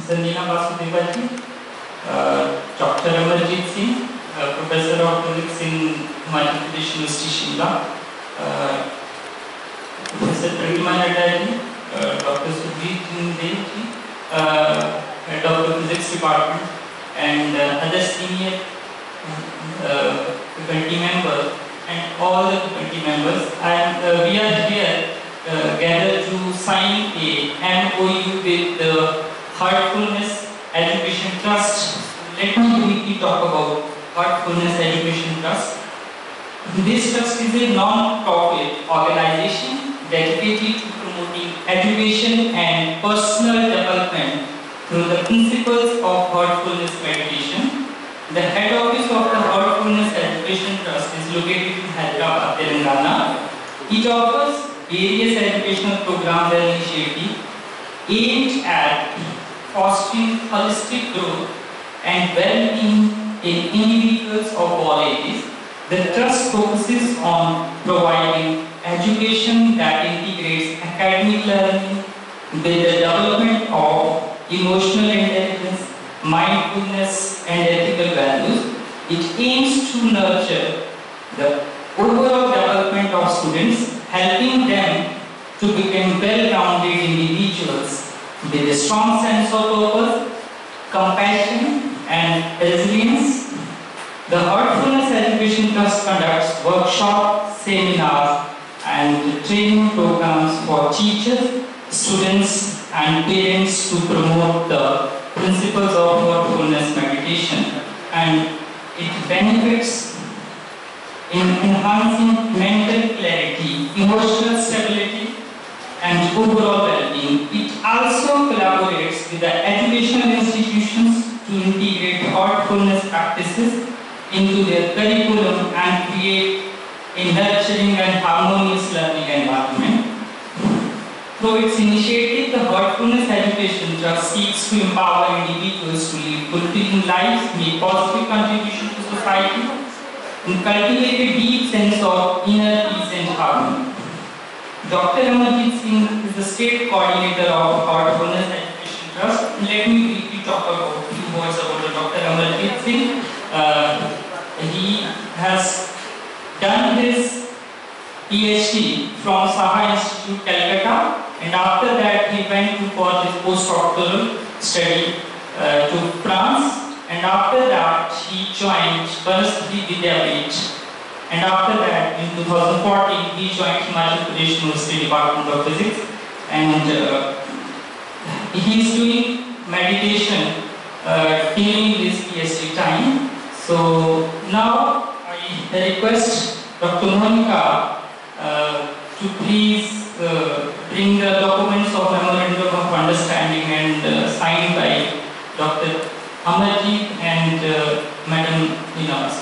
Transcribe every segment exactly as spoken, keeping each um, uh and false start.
Sanjana Vasudevaji, uh, Doctor Amarjit Singh, uh, Professor of Physics in Himachal Pradesh University, Shimla, uh, Professor Pratima Naddaji, uh, Doctor Sujit Jindeji, uh, Head of the Physics Department, and uh, other senior uh, faculty members, and all the faculty members. And uh, we are here uh, gathered to sign a M O U with the Heartfulness Education Trust. Let me briefly talk about Heartfulness Education Trust. This trust is a non-profit organization dedicated to promoting education and personal development through the principles of heartfulness meditation. The head office of the Heartfulness Education Trust is located in Hyderabad, Telangana. It offers various educational programs and initiatives aimed at fostering holistic growth and well-being in individuals of all ages. The trust focuses on providing education that integrates academic learning with the development of emotional intelligence, mindfulness, and ethical values. It aims to nurture the overall development of students, helping them to become well-rounded individuals with a strong sense of purpose, compassion, and resilience. The Heartfulness Education Trust conducts workshops, seminars, and training programs for teachers, students, and parents to promote the principles of heartfulness meditation, and it benefits in enhancing mental clarity, emotional stability, and overall well-being. It also collaborates with the educational institutions to integrate heartfulness practices into their curriculum and create a nurturing and harmonious learning environment. Through its initiative, the Heartfulness Education Trust seeks to empower individuals to live fulfilling lives, make positive contribution to society, and cultivate a deep sense of inner peace and harmony. Doctor Amarjit Singh is the state coordinator of Heartfulness Education Trust. Let me briefly talk about a few words about Doctor Amarjit Singh. Uh, he has done his PhD from Saha Institute, Calcutta, and after that he went to for his postdoctoral study uh, to France, and after that he joined Banasthi Vidyapith, and after that in two thousand fourteen he joined Himachal Pradesh University Department of Physics, and uh, he is doing meditation uh, during his PhD time. So now I request Doctor Monica uh, to please uh, bring the documents of Memorandum of Understanding and uh, signed by Doctor Amarjit and uh, Madam Ninawas.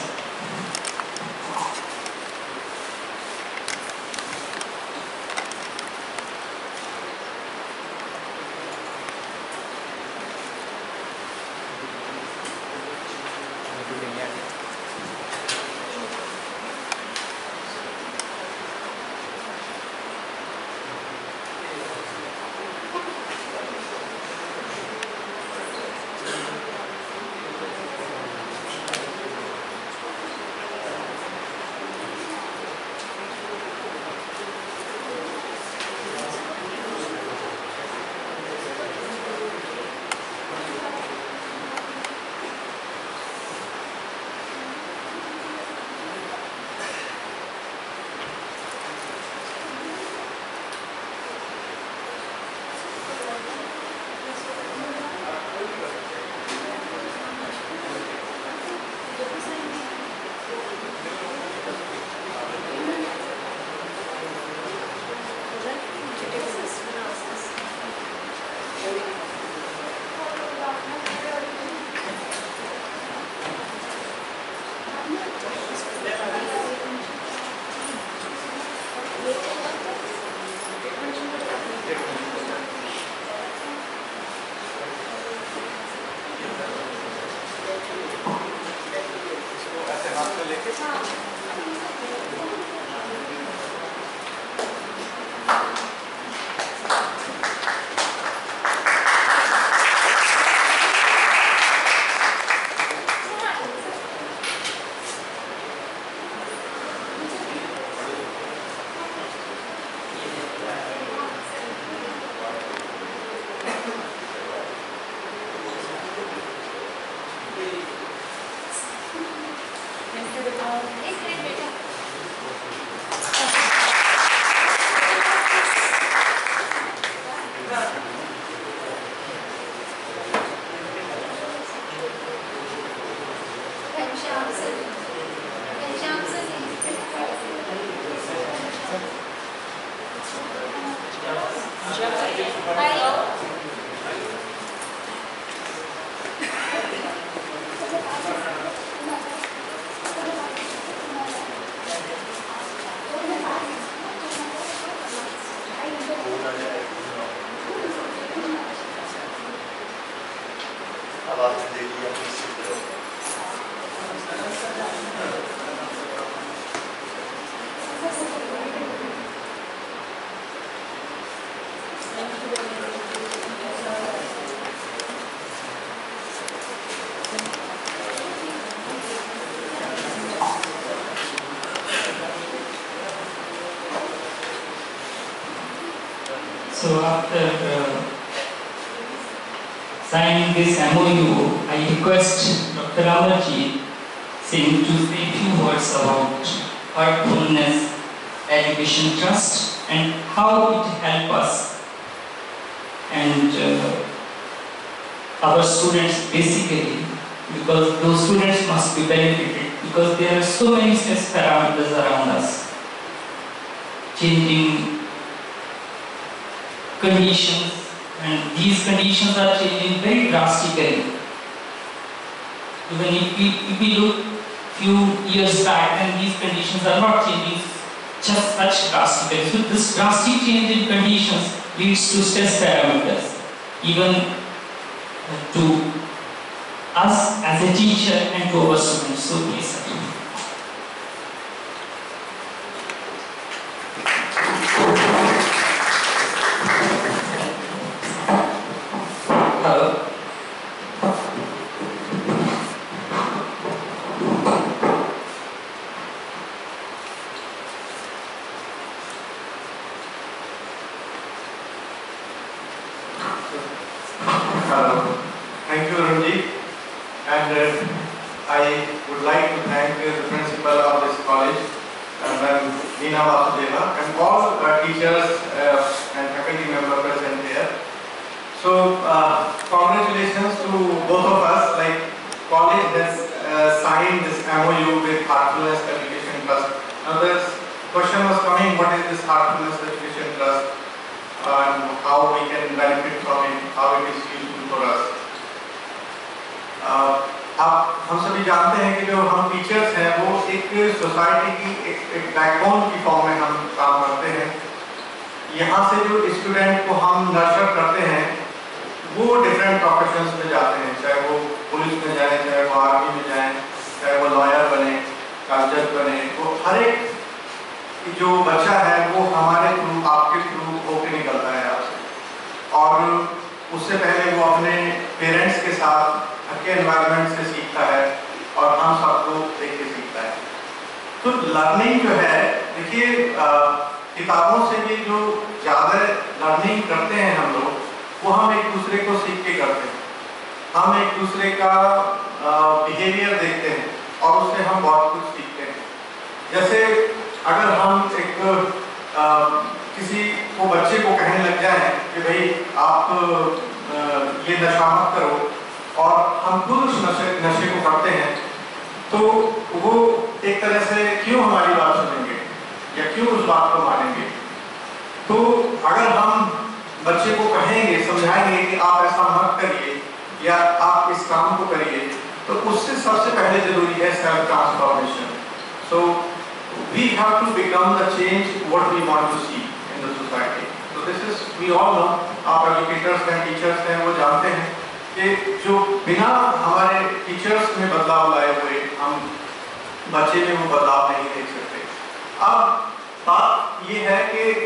अब आपने देख लिया निश्चित रहो। So after uh, signing this M O U, I request Doctor Amarjit Singh to say a few words about Heartfulness Education Trust and how it helps us and uh, our students basically, because those students must be benefited because there are so many stress parameters around us, changing conditions, and these conditions are changing very drastically. Even if we, if we look few years back, then these conditions are not changing just such drastically. So this drastic change in conditions leads to stress parameters, even to us as a teacher and to our students. So please, sir. Hello. Hello. Thank you, Ranjit. And uh, I would like to thank uh, the principal of this college, uh, Madam Neena Vasudeva, and all uh, teachers uh, and faculty members present here. So, uh, congratulations to both of us. Like, college has uh, signed this M O U with Heartfulness Education Trust. Now, this question was coming: what is this Heartfulness Education Trust? And how we can benefit from it, how it is useful for us. uh, आप हम सभी जानते हैं कि जो हम teachers हैं वो एक सोसाइटी की एक, एक बैकबोन की फॉर्म में हम काम करते हैं। यहाँ से जो स्टूडेंट को हम नर्चर करते हैं वो डिफरेंट प्रोफेशंस में जाते हैं, चाहे वो पुलिस में जाए, चाहे वो आर्मी में जाए, चाहे वो लॉयर बने, जज बने। वो हर एक जो बच्चा है वो हमारे थ्रू, आपके थ्रू होके निकलता है आपसे, और उससे पहले वो अपने पेरेंट्स के साथ के एनवायरनमेंट से सीखता है और हम सबको देख के सीखता है। तो लर्निंग जो है, देखिए किताबों से भी जो ज़्यादा लर्निंग करते हैं हम लोग, वो हम एक दूसरे को सीख के करते हैं। हम एक दूसरे का बिहेवियर देखते हैं और उससे हम बहुत कुछ सीखते हैं। जैसे अगर हम एक आ, किसी को बच्चे को कहने लग जाए कि भाई आप आ, ये नशा मत करो, और हम खुद उस नशे नशे को करते हैं, तो वो एक तरह से क्यों हमारी बात सुनेंगे या क्यों उस बात को मानेंगे। तो अगर हम बच्चे को कहेंगे, समझाएंगे कि आप ऐसा मत करिए या आप इस काम को करिए, तो उससे सबसे पहले जरूरी है self transformation. So we have to become the change what we want to see in the society. So this is, we all know, आप educators हैं, teachers हैं, वो जानते हैं कि जो बिना हमारे टीचर्स में बदलाव लाए हुए हम बच्चे में वो बदलाव नहीं देख सकते। अब बात ये है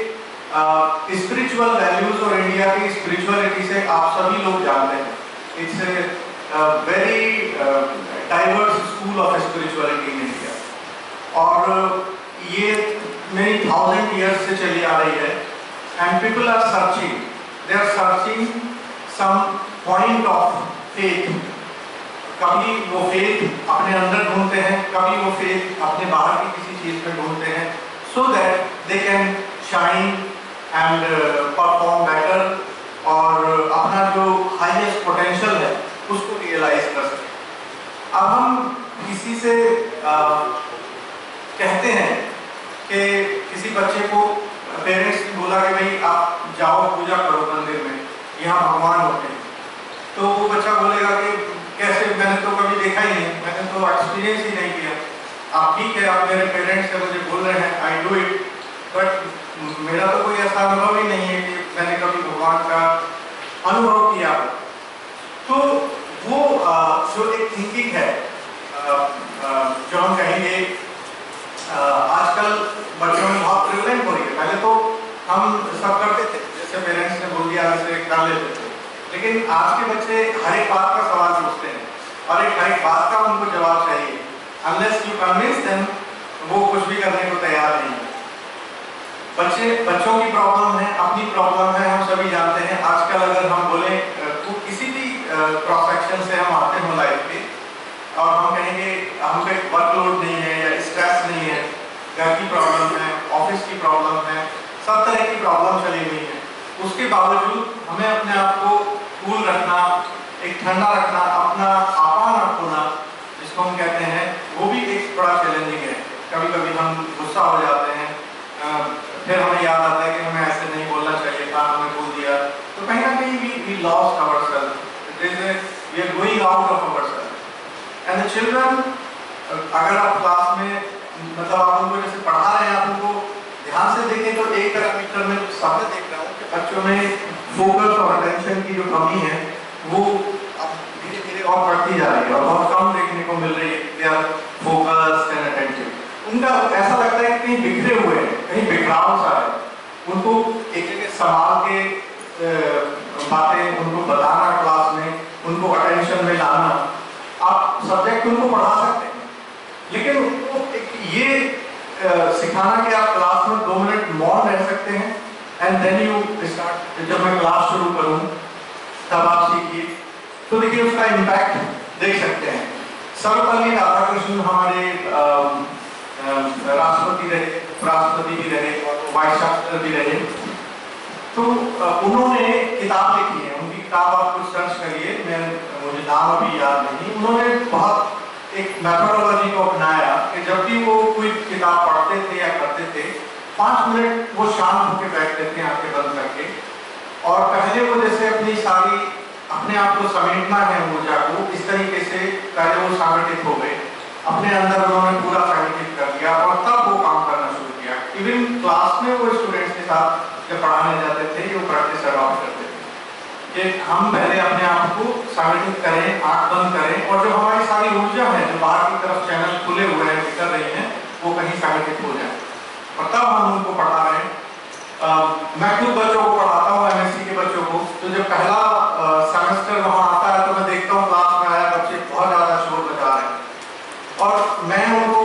कि स्पिरिचुअल वैल्यूज और इंडिया की स्पिरिचुअलिटी से आप सभी लोग जानते हैं, it's a very diverse school of spirituality in India, और ये मेरी थाउजेंड ईयर्स से चली आ रही है। And people are searching, they are searching some point of faith. कभी वो फेथ अपने अंदर ढूंढते हैं, कभी वो फेथ अपने बाहर की किसी चीज में ढूंढते हैं, so that they can shine and perform better, और अपना जो हाईएस्ट पोटेंशियल है उसको रियलाइज कर सकें। अब हम किसी से uh, कहते हैं कि किसी बच्चे को पेरेंट्स ने बोला कि भाई आप जाओ पूजा करो मंदिर में, यहाँ भगवान होते हैं, तो वो बच्चा बोलेगा कि कैसे, मैंने तो कभी देखा ही नहीं, मैंने तो एक्सपीरियंस ही नहीं किया। आप ठीक है, आप मेरे पेरेंट्स से मुझे बोल रहे हैं, आई डू इट, बट मेरा तो कोई ऐसा अनुभव ही नहीं है कि मैंने कभी भगवान का अनुभव किया। तो वो जो एक थिंकिंग है, जो हम कहेंगे आजकल बच्चों में बहुत प्रिवलेंट हो रही है। पहले तो हम सब करते थे, जैसे पेरेंट्स ने बोल दिया वैसे कर लेते थे, लेकिन आज के बच्चे हर एक बात का सवाल पूछते हैं और एक हर एक बात का उनको जवाब चाहिए। अनलेस यू कन्विंस देम, वो कुछ भी करने को तैयार नहीं है। बच्चे बच्चों की प्रॉब्लम है, अपनी प्रॉब्लम है, हम सभी जानते हैं। आजकल अगर हम बोले तो किसी भी क्रॉस सेक्शन से हम आते हो लाइफ के, और हम कहेंगे हम पे वर्कलोड नहीं है या स्ट्रेस नहीं है, घर की प्रॉब्लम है, ऑफिस की प्रॉब्लम है, सब तरह की प्रॉब्लम चली हुई है, उसके बावजूद हमें अपने आप को कूल रखना, एक ठंडा रखना, अपना आपा न खोना जिसको हम कहते हैं, वो भी एक बड़ा चैलेंजिंग है। कभी कभी हम गुस्सा हो जाते हैं, फिर हमें याद आता है कि हमें ऐसे नहीं बोलना चाहिए था, हमने बोल दिया, तो कहीं ना कहीं we we lost ourselves. It is a, we are going out of ourselves. And the children, अगर आप क्लास में मतलब आप उनको जैसे पढ़ा रहे हैं, आप उनको ध्यान से देखें तो एक पैरामीटर में सामने देख रहा हूँ कि बच्चों में फोकस और अटेंशन की जो कमी है वो अब धीरे धीरे और बढ़ती जा रही है और बहुत कम देखने को मिल रही है। They are focused and attentive. उनका ऐसा लगता है कि कहीं बिखरे हुए हैं, कहीं बिखराव सा है। उनको एक एक संभाल के बातें उनको बताना क्लास में, उनको अटेंशन में लाना, आप सब्जेक्ट उनको पढ़ा सकते हैं, लेकिन उनको एक ये आ, सिखाना कि आप क्लास में दो मिनट मौन रह सकते हैं एंड देन यू स्टार्ट। जब मैं क्लास शुरू करूं तब आप सीखिए, तो देखिए उसका इम्पैक्ट देख सकते हैं। सर्वपल्ली राधाकृष्णन हमारे राष्ट्रपति रहे, उपराष्ट्रपति भी रहे और वाइस चांसलर भी रहे, तो उन्होंने किताब लिखी है। उनकी किताब आप कुछ सर्च करिए, मैं मुझे नाम अभी याद नहीं। उन्होंने बहुत एक मेथोडोलॉजी को अपनाया कि जब भी वो कोई किताब पढ़ते थे या करते थे, पाँच मिनट वो शांत होकर बैठते थे आंखें बंद करके, और पहले वो जैसे अपनी सारी अपने आप को समेटना है ऊर्जा को, इस तरीके से पहले वो संगठित हो गए, अपने अंदर उन्होंने पूरा संगठित कर दिया और तब वो काम करना शुरू किया। इवन क्लास में वो स्टूडेंट्स के साथ जब पढ़ाने जाते थे वो प्रैक्टिस अडॉप्ट करते थे कि हम पहले अपने आप को संगठित करें, आंख बंद करें, और जो हमारी सारी ऊर्जा है जो बाहर की तरफ चैनल खुले हुए हैं, निकल रही हैं, वो कहीं संगठित हो जाए, और तब हम उनको पढ़ा रहे हैं। मैं खुद बच्चों को पढ़ाता हूँ, एमएससी के बच्चों को, तो जब पहला सेमेस्टर वहाँ आता है तो मैं देखता हूँ क्लास में आया बच्चे बहुत ज़्यादा शोर मचा रहे हैं, और मैं उनको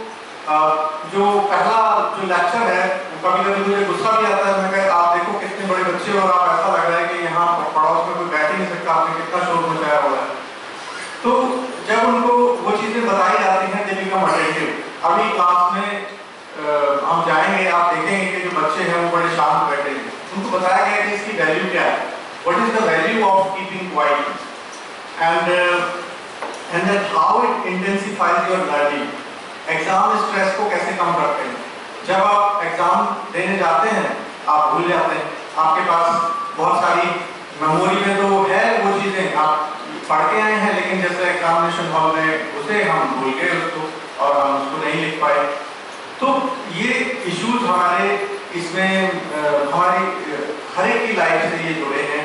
जो पहला जो लेक्चर है, कभी कभी मुझे गुस्सा भी आता है। मैं कहता आप देखो कितने बड़े बच्चे और आप ऐसा लग रहा है कि यहाँ पड़ोस में कोई बैठ ही नहीं सकता, आपने कितना शोर मचाया हुआ है। तो जब उनको वो चीज़ें बताई जाती हैं, दे बिकम अटेंटिव। अभी क्लास में आ, हम जाएंगे, आप देखेंगे कि जो बच्चे हैं वो बड़े शांत बैठे हैं। उनको बताया गया कि इसकी वैल्यू क्या है, what is the value of keeping quiet, and and that how it intensifies your learning. Exam stress को कैसे कम करते हैं। जब आप एग्जाम देने जाते हैं आप भूल जाते हैं, आपके पास बहुत सारी मेमोरी में तो है वो चीज़ें आप पढ़ के आए हैं, लेकिन जैसे एग्जामिनेशन हॉल में उसे हम भूल गए उसको, और हम उसको नहीं लिख पाए। तो ये इश्यूज हमारे इसमें हमारी हर एक की लाइफ से ये जुड़े हैं।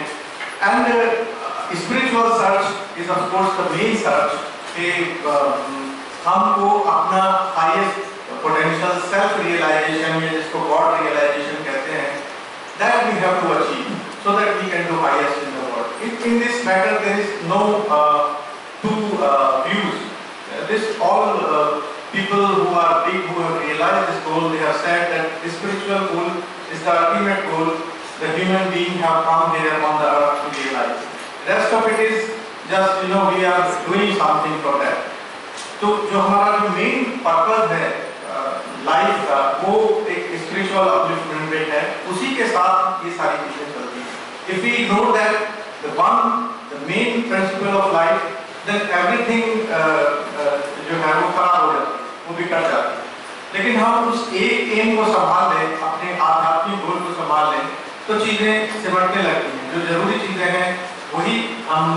And spiritual search is of course the main search कि हमको अपना हाईएस्ट पोटेंशियल सेल्फ रियलाइजेशन, या जिसको गॉड रियलाइजेशन कहते हैं, that we have to achieve so that we can do highest in the world. In in this matter there is no two views. This all people who are big, who have realized this goal, they have said that the spiritual goal is the ultimate goal the human being have come here on the earth to realize. Rest of it is just, you know, we are doing something for that. तो जो हमारा जो main purpose है life का, वो एक spiritual upliftment पे है, उसी के साथ ये सारी चीजें चलती हैं। If we ignore that, the one, the main principle of life, then everything uh, uh, जो है वो खराब हो जाती है, वो बिगड़ जाती है। लेकिन हम उस एक एम को संभाल लें, अपने आध्यात्मिक गोल को संभाल लें, तो चीजें सिमटने लगती हैं। जो जरूरी चीजें हैं वही हम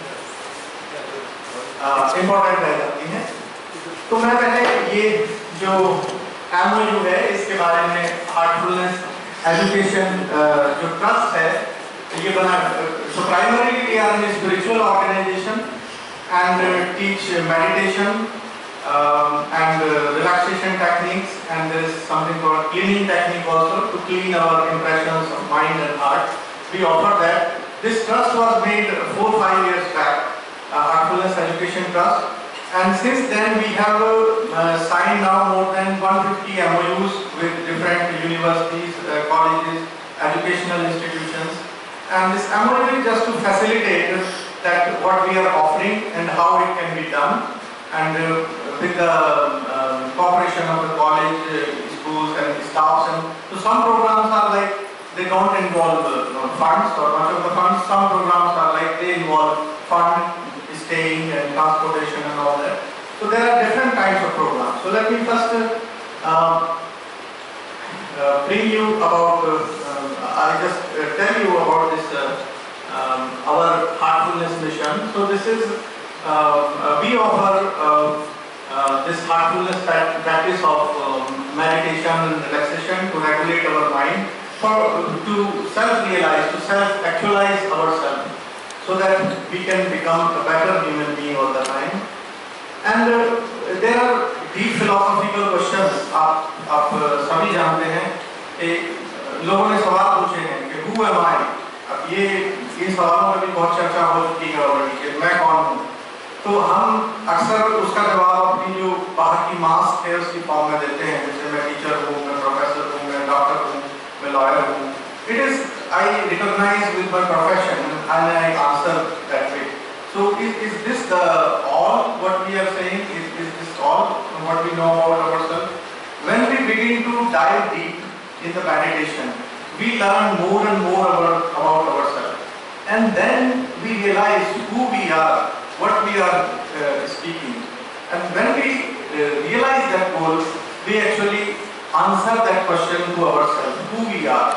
इम्पोर्टेंट रह जाती हैं। तो मैं पहले ये जो एमओयू है इसके बारे में, हार्टफुलनेस एजुकेशन जो ट्रस्ट है ये बना, so primarily we are a spiritual organization and uh, teach uh, meditation um, and uh, relaxation techniques, and there is something called cleaning technique also to clean our impressions of mind and heart. We offer that. This trust was made four five years back, uh, Heartfulness Education Trust, and since then we have uh, signed now more than one hundred fifty M O Us with different universities, uh, colleges, educational institutions, and this M O U is just to facilitate that what we are offering and how it can be done, and uh, with the uh, cooperation of the college, uh, schools and staffs. And so some programs are like they don't involve uh, funds or much of the funds. Some programs are like they involve fund, staying and transportation and all that. So there are different types of programs. So let me first uh, uh, bring you about, uh, uh, I'll just uh, tell you about this, uh, um, our Heartfulness mission. So this is, uh, uh, we offer uh, uh, this Heartfulness practice of um, meditation and relaxation to regulate our mind, for, to self-realize, to self-actualize ourselves, so that we can become a better human being all the time. And uh, there are deep philosophical questions. आप आप सभी जानते हैं कि लोगों ने सवाल पूछे हैं कि who am I? अब ये इन सवालों में भी बहुत चर्चा हो चुकी है ऑलरेडी कि मैं कौन हूँ. तो हम अक्सर उसका जवाब अपनी जो बाहर की मास्क है उसकी फॉर्म में देते हैं, जैसे मैं टीचर हूँ, मैं प्रोफेसर हूँ, मैं डॉक्टर हूँ, मैं लॉयर हूँ. It is I recognize with my profession and I answer that way. So is, is this the all what we are saying? Is, is this all what we know about ourselves? When we begin to dive deep in the meditation, we learn more and more about, about ourselves. And then we realize who we are, what we are uh, speaking. And when we uh, realize that goal, we actually answer that question to ourselves, who we are.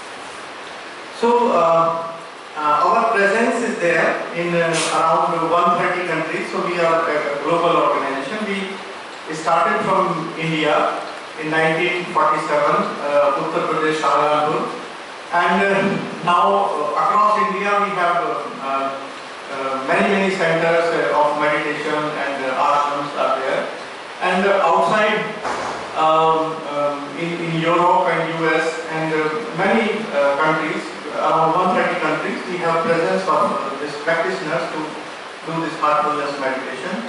So, uh, uh, our presence is there in uh, around one hundred thirty countries. So, we are a global organization. We started from India in nineteen forty-seven, uh, Uttar Pradesh, Saharanpur. And uh, now, uh, across India, we have uh, uh, many, many centers uh, of meditation and uh, ashrams are there. And uh, outside, um, um, in, in Europe and U S and uh, many uh, countries, around one hundred thirty countries, we have presence of uh, these practitioners to do this heartfulness meditation.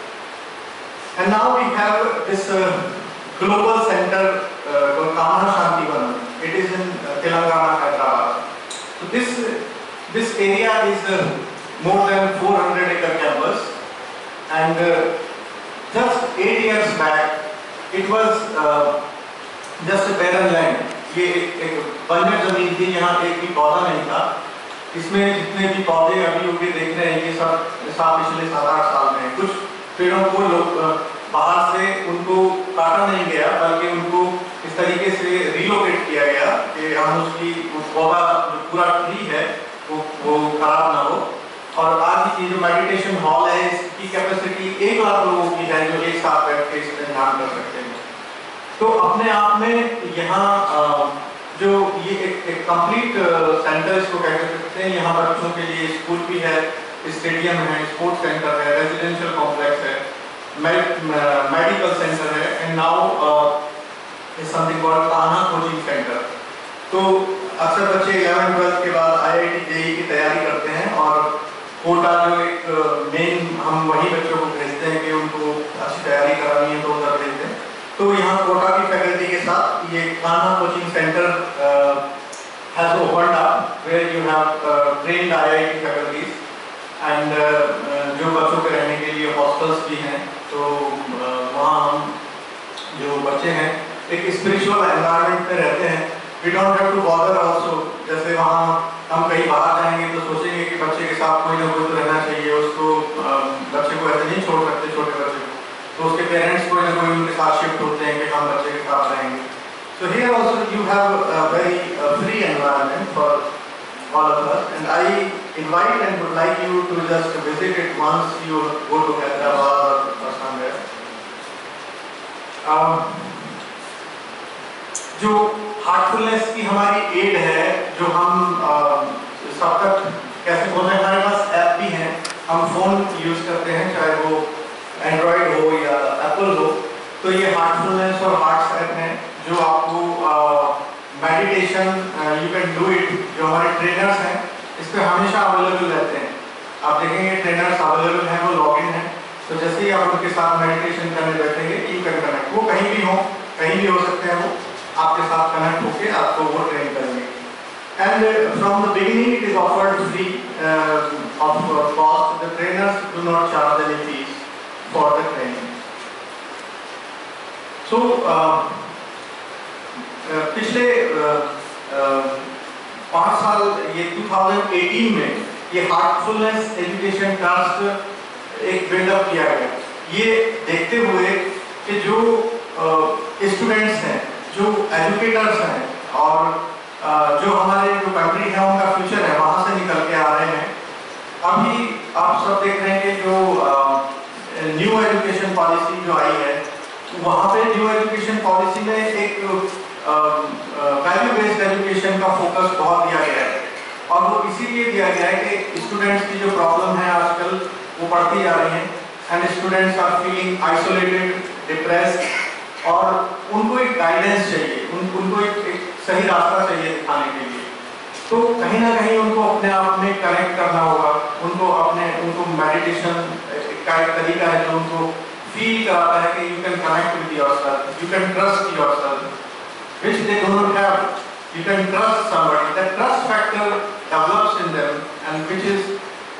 And now we have this uh, global center uh, called Kamana Shantivan. It is in uh, Telangana, Hyderabad. So this uh, this area is uh, more than four hundred acre campus, and uh, just eight years back, it was uh, just a barren land. ये एक बंजर जमीन थी, यहाँ एक भी पौधा नहीं था. इसमें जितने भी पौधे अभी उगे देख रहे हैं, ये सब साल पिछले सात आठ साल में. कुछ पेड़ों को लोग बाहर से उनको काटा नहीं गया, बल्कि उनको इस तरीके से रिलोकेट किया गया कि हम उसकी पौधा जो पूरा ट्री है वो वो खराब ना हो. और आज की जो मेडिटेशन हॉल है, इसकी कैपेसिटी एक लाख लोगों की है जो एक साथ बैठ के इसमें ध्यान कर सकते हैं. तो अपने आप में यहाँ जो ये एक, एक कंप्लीट सेंटर इसको कह सकते हैं. यहाँ बच्चों के लिए स्कूल भी है, स्टेडियम है, स्पोर्ट्स सेंटर है, रेजिडेंशियल कॉम्प्लेक्स है, मेडिकल सेंटर है, and now something called Kanha coaching centre. तो अक्सर बच्चे इलेवन ट्वेल्थ के बाद आई आई टी जे ई की तैयारी करते हैं, और कोटा जो एक मेन हम वही बच्चों को भेजते हैं कि उनको अच्छी तैयारी करानी है तो उधर भेजते हैं. तो यहाँ कोटा की फैकल्टी के साथ ये Kanha coaching centre has opened up, where you have trained I I T faculties, and जो बच्चों के रहने के लिए हॉस्टल्स भी हैं. तो uh, वहाँ हम जो बच्चे हैं एक स्पिरिचुअल एनवायरनमेंट में रहते हैं. We don't have to bother also. जैसे वहाँ हम कहीं बाहर जाएंगे तो सोचेंगे कि बच्चे के साथ कोई ना कोई तो रहना चाहिए, उसको बच्चे को ऐसे नहीं छोड़ सकते, छोटे बच्चे को. तो उसके पेरेंट्स कोई ना कोई उनके साथ शिफ्ट होते हैं कि हम बच्चे के साथ रहेंगे. So here also you have a very uh, free environment for all of us, and I invite and would like you to just visit it once you go to Hyderabad or somewhere. Um, जो Heartfulness की हमारी add है, जो हम uh, सब तक कैसे बोल रहे हैं, हमारे पास ऐप भी है. हम फ़ोन यूज़ करते हैं, चाहे वो एंड्रॉयड हो या एप्पल हो, तो ये हार्टफुलनेस और हार्ट्स ऐप हैं जो आपको meditation you can do it, जो हमारे ट्रेनर्स हैं इस पर हमेशा अवेलेबल रहते हैं। आप देखेंगे ट्रेनर्स अवेलेबल हैं, वो लॉगिन हैं, तो जैसे ही आप उनके साथ मेडिटेशन करने बैठेंगे यू कैन कनेक्ट। वो कहीं भी हो, कहीं भी हो सकते हैं, वो आपके साथ कनेक्ट होकर आपको वो ट्रेन करेंगे। And uh, from the beginning it is offered free uh, of uh, cost. The trainers do not charge any fees for the training. So uh, uh, पिछले uh, uh, पाँच साल ये दो हज़ार अठारह में ये हार्टफुलनेस एजुकेशन ट्रस्ट एक बिल्डअप किया गया, ये देखते हुए कि जो स्टूडेंट्स uh, हैं, जो एजुकेटर्स हैं और Uh, जो हमारे जो कंट्री है उनका फ्यूचर है वहाँ से निकल के आ रहे हैं। अभी आप सब देख रहे हैं कि जो न्यू एजुकेशन पॉलिसी जो आई है, वहाँ पे न्यू एजुकेशन पॉलिसी में एक वैल्यू बेस्ड एजुकेशन का फोकस बहुत दिया गया है, और वो इसीलिए दिया गया है कि स्टूडेंट्स की जो प्रॉब्लम है आजकल वो बढ़ती जा रही है, and students are feeling isolated, depressed, और उनको एक गाइडेंस चाहिए, उन, उनको एक, एक सही रास्ता चाहिए दिखाने के लिए। तो कहीं ना कहीं उनको अपने आप में कनेक्ट करना होगा, उनको अपने उनको मेडिटेशन का एक तरीका है जो उनको फील कराता है कि you can connect with yourself, you can trust yourself, which they do not have. You can trust somebody, that trust factor develops in them and which is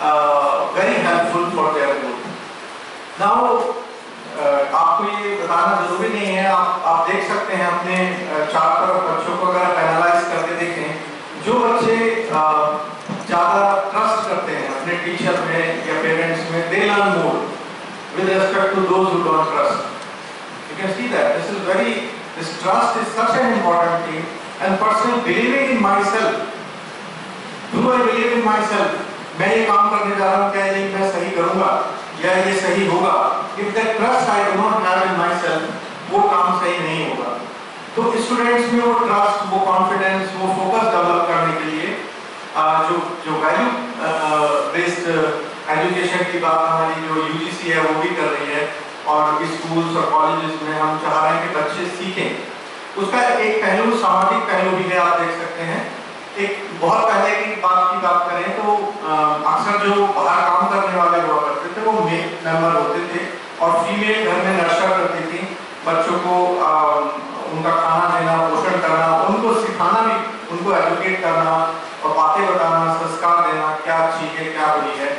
very helpful for their growth. Now आपको ये बताना जरूरी नहीं है, आप आप देख सकते हैं अपने चार तरफ बच्चों को अगर आप एनालाइज करके देखें, जो बच्चे ज़्यादा ट्रस्ट करते हैं अपने टीचर में या पेरेंट्स में, they learn more with respect to those who don't trust. You can see that this is very this trust is such an important thing, and personal believing in my self. Do I believe in my self, मैं ये काम करने जा रहा हूँ, क्या ये मैं सही करूँगा या ये सही होगा? If that trust I do not have in myself, वो काम सही नहीं होगा। तो स्टूडेंट्स में वो ट्रस्ट, वो कॉन्फिडेंस, वो फोकस डेवलप करने के लिए आ, जो जो वैल्यू बेस्ड एजुकेशन की बात हमारी जो यूजीसी है वो भी कर रही है, और स्कूल्स और कॉलेजेस में हम चाह रहे हैं कि बच्चे सीखें। उसका एक पहलू सामाजिक पहलू भी है, आप देख सकते हैं। एक बहुत पहले की बात की बात करें तो अक्सर जो बाहर काम करने वाले हुआ करते थे वो मेल मेंबर होते थे, और फीमेल घर में नर्चर करती थी बच्चों को, आ, उनका खाना देना, पोषण करना, उनको सिखाना भी, उनको एजुकेट करना और बातें बताना, संस्कार देना, क्या चीज़ है क्या बुरी है।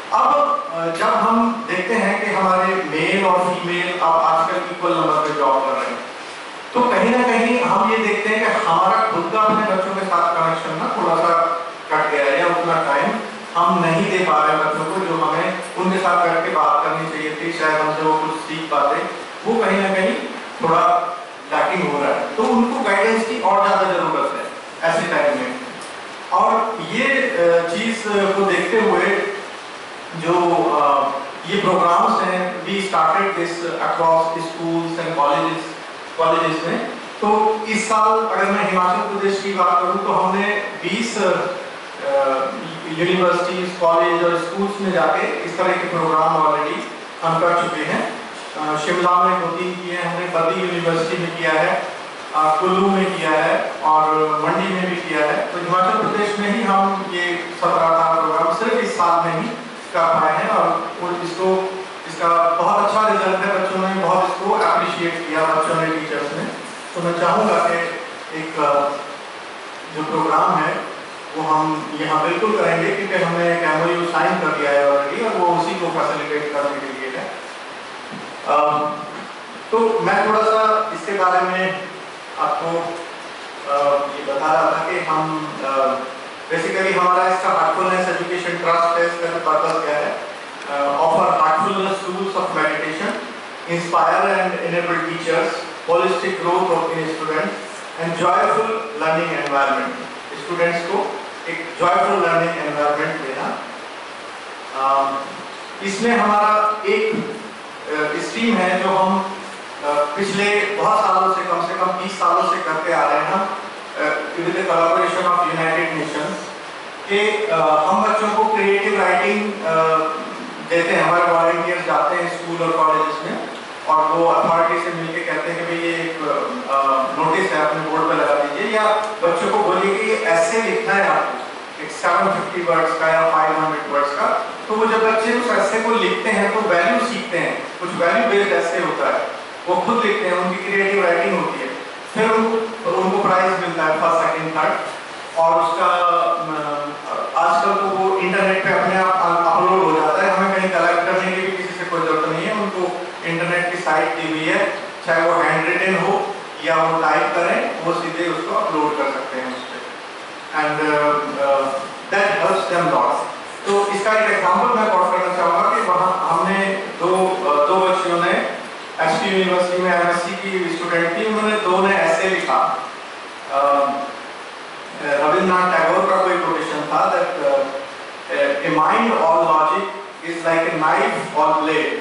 अब जब हम देखते हैं कि हमारे मेल और फीमेल अब आजकल इक्वल नंबर पे जॉब कर रहे हैं, तो कहीं ना कहीं हम ये देखते हैं कि हमारा खुद का अपने बच्चों के साथ कनेक्शन ना थोड़ा सा कट गया है, या उतना टाइम हम नहीं दे पा रहे हैं बच्चों को जो हमें उनके साथ बैठ के बात करनी चाहिए थी, शायद हमसे वो कुछ सीख पाते, वो कहीं ना कहीं थोड़ा लैकिंग हो रहा है। तो उनको गाइडेंस की और ज़्यादा ज़रूरत है ऐसे टाइम में। और ये चीज़ को देखते हुए जो ये प्रोग्राम्स हैं, we started this across schools and colleges colleges में। तो इस साल अगर मैं हिमाचल प्रदेश की बात करूं तो हमने बीस यूनिवर्सिटीज, कॉलेज और स्कूल्स में जाके इस तरह के प्रोग्राम ऑलरेडी हम कर चुके हैं। आ, शिमला में दो तीन किए हैं हमने, बद्दी यूनिवर्सिटी में किया है, आ, कुल्लू में किया है और मंडी में भी किया है। तो हिमाचल प्रदेश में ही हम ये सत्रह अठारह प्रोग्राम सिर्फ इस साल में ही कर पाए हैं, और इसको इसका बहुत अच्छा रिजल्ट है, बच्चों ने बहुत इसको अप्रिशिएट किया, बच्चों ने, टीचर्स ने। तो मैं चाहूँगा कि एक जो प्रोग्राम है वो हम यहाँ बिल्कुल करेंगे, क्योंकि हमने एक एमओयू साइन कर दिया है ऑलरेडी, और वो उसी को फैसिलिटेट करने के लिए है। आ, तो मैं थोड़ा सा इसके बारे में आपको आ, ये बता रहा था कि हम बेसिकली हमारा इसका हार्टफुलनेस एजुकेशन ट्रस्ट है, इसका पर्पस क्या है? Offer Heartfulness tools of meditation, inspire and enable teachers, holistic growth of in students and joyful learning environment. Students को एक जॉयफुल लर्निंग एनवायरनमेंट देना। इसमें हमारा एक स्ट्रीम है जो हम पिछले बहुत सालों से, कम से कम बीस सालों से करते आ रहे हैं, with the collaboration of United Nations, कि हम बच्चों को क्रिएटिव राइटिंग देते हैं, हमारे वॉलंटियर्स जाते हैं स्कूल और कॉलेजेस में और वो अथॉरिटी से मिलके कहते हैं कि भाई ये एक नोटिस है अपने बोर्ड पे लगा दीजिए, या बच्चों को बोलिए कि ये ऐसे लिखना है आपको एक सात सौ पचास वर्ड्स का या पाँच सौ वर्ड्स का। तो वो जब बच्चे उस ऐसे को लिखते हैं तो वैल्यू सीखते हैं, कुछ वैल्यू बेस्ड ऐसे होता है, वो खुद लिखते हैं, उनकी क्रिएटिव राइटिंग होती है, फिर उनको उनको प्राइज मिलता है फर्स्ट सेकंड थर्ड। और उसका आजकल तो वो इंटरनेट पे अपने आप अपलोड हो जाता है, हमें कहीं कलेक्ट करने की भी किसी से कोई जरूरत नहीं है, उनको इंटरनेट की साइट दी हुई है, चाहे वो हैंड रिटन हो या वो टाइप करें, वो सीधे उसको अपलोड कर सकते हैं उस पर, and that helps them lot. तो इसका एक एग्जांपल मैं कोट करना चाहूँगा कि वहाँ हमने दो दो बच्चियों ने एसपी यूनिवर्सिटी में एमएससी की स्टूडेंट थी, उन्होंने दो ने ऐसे लिखा, रविंद्रनाथ टैगोर का कोई कोटेशन था that a mind all logic is like a knife और blade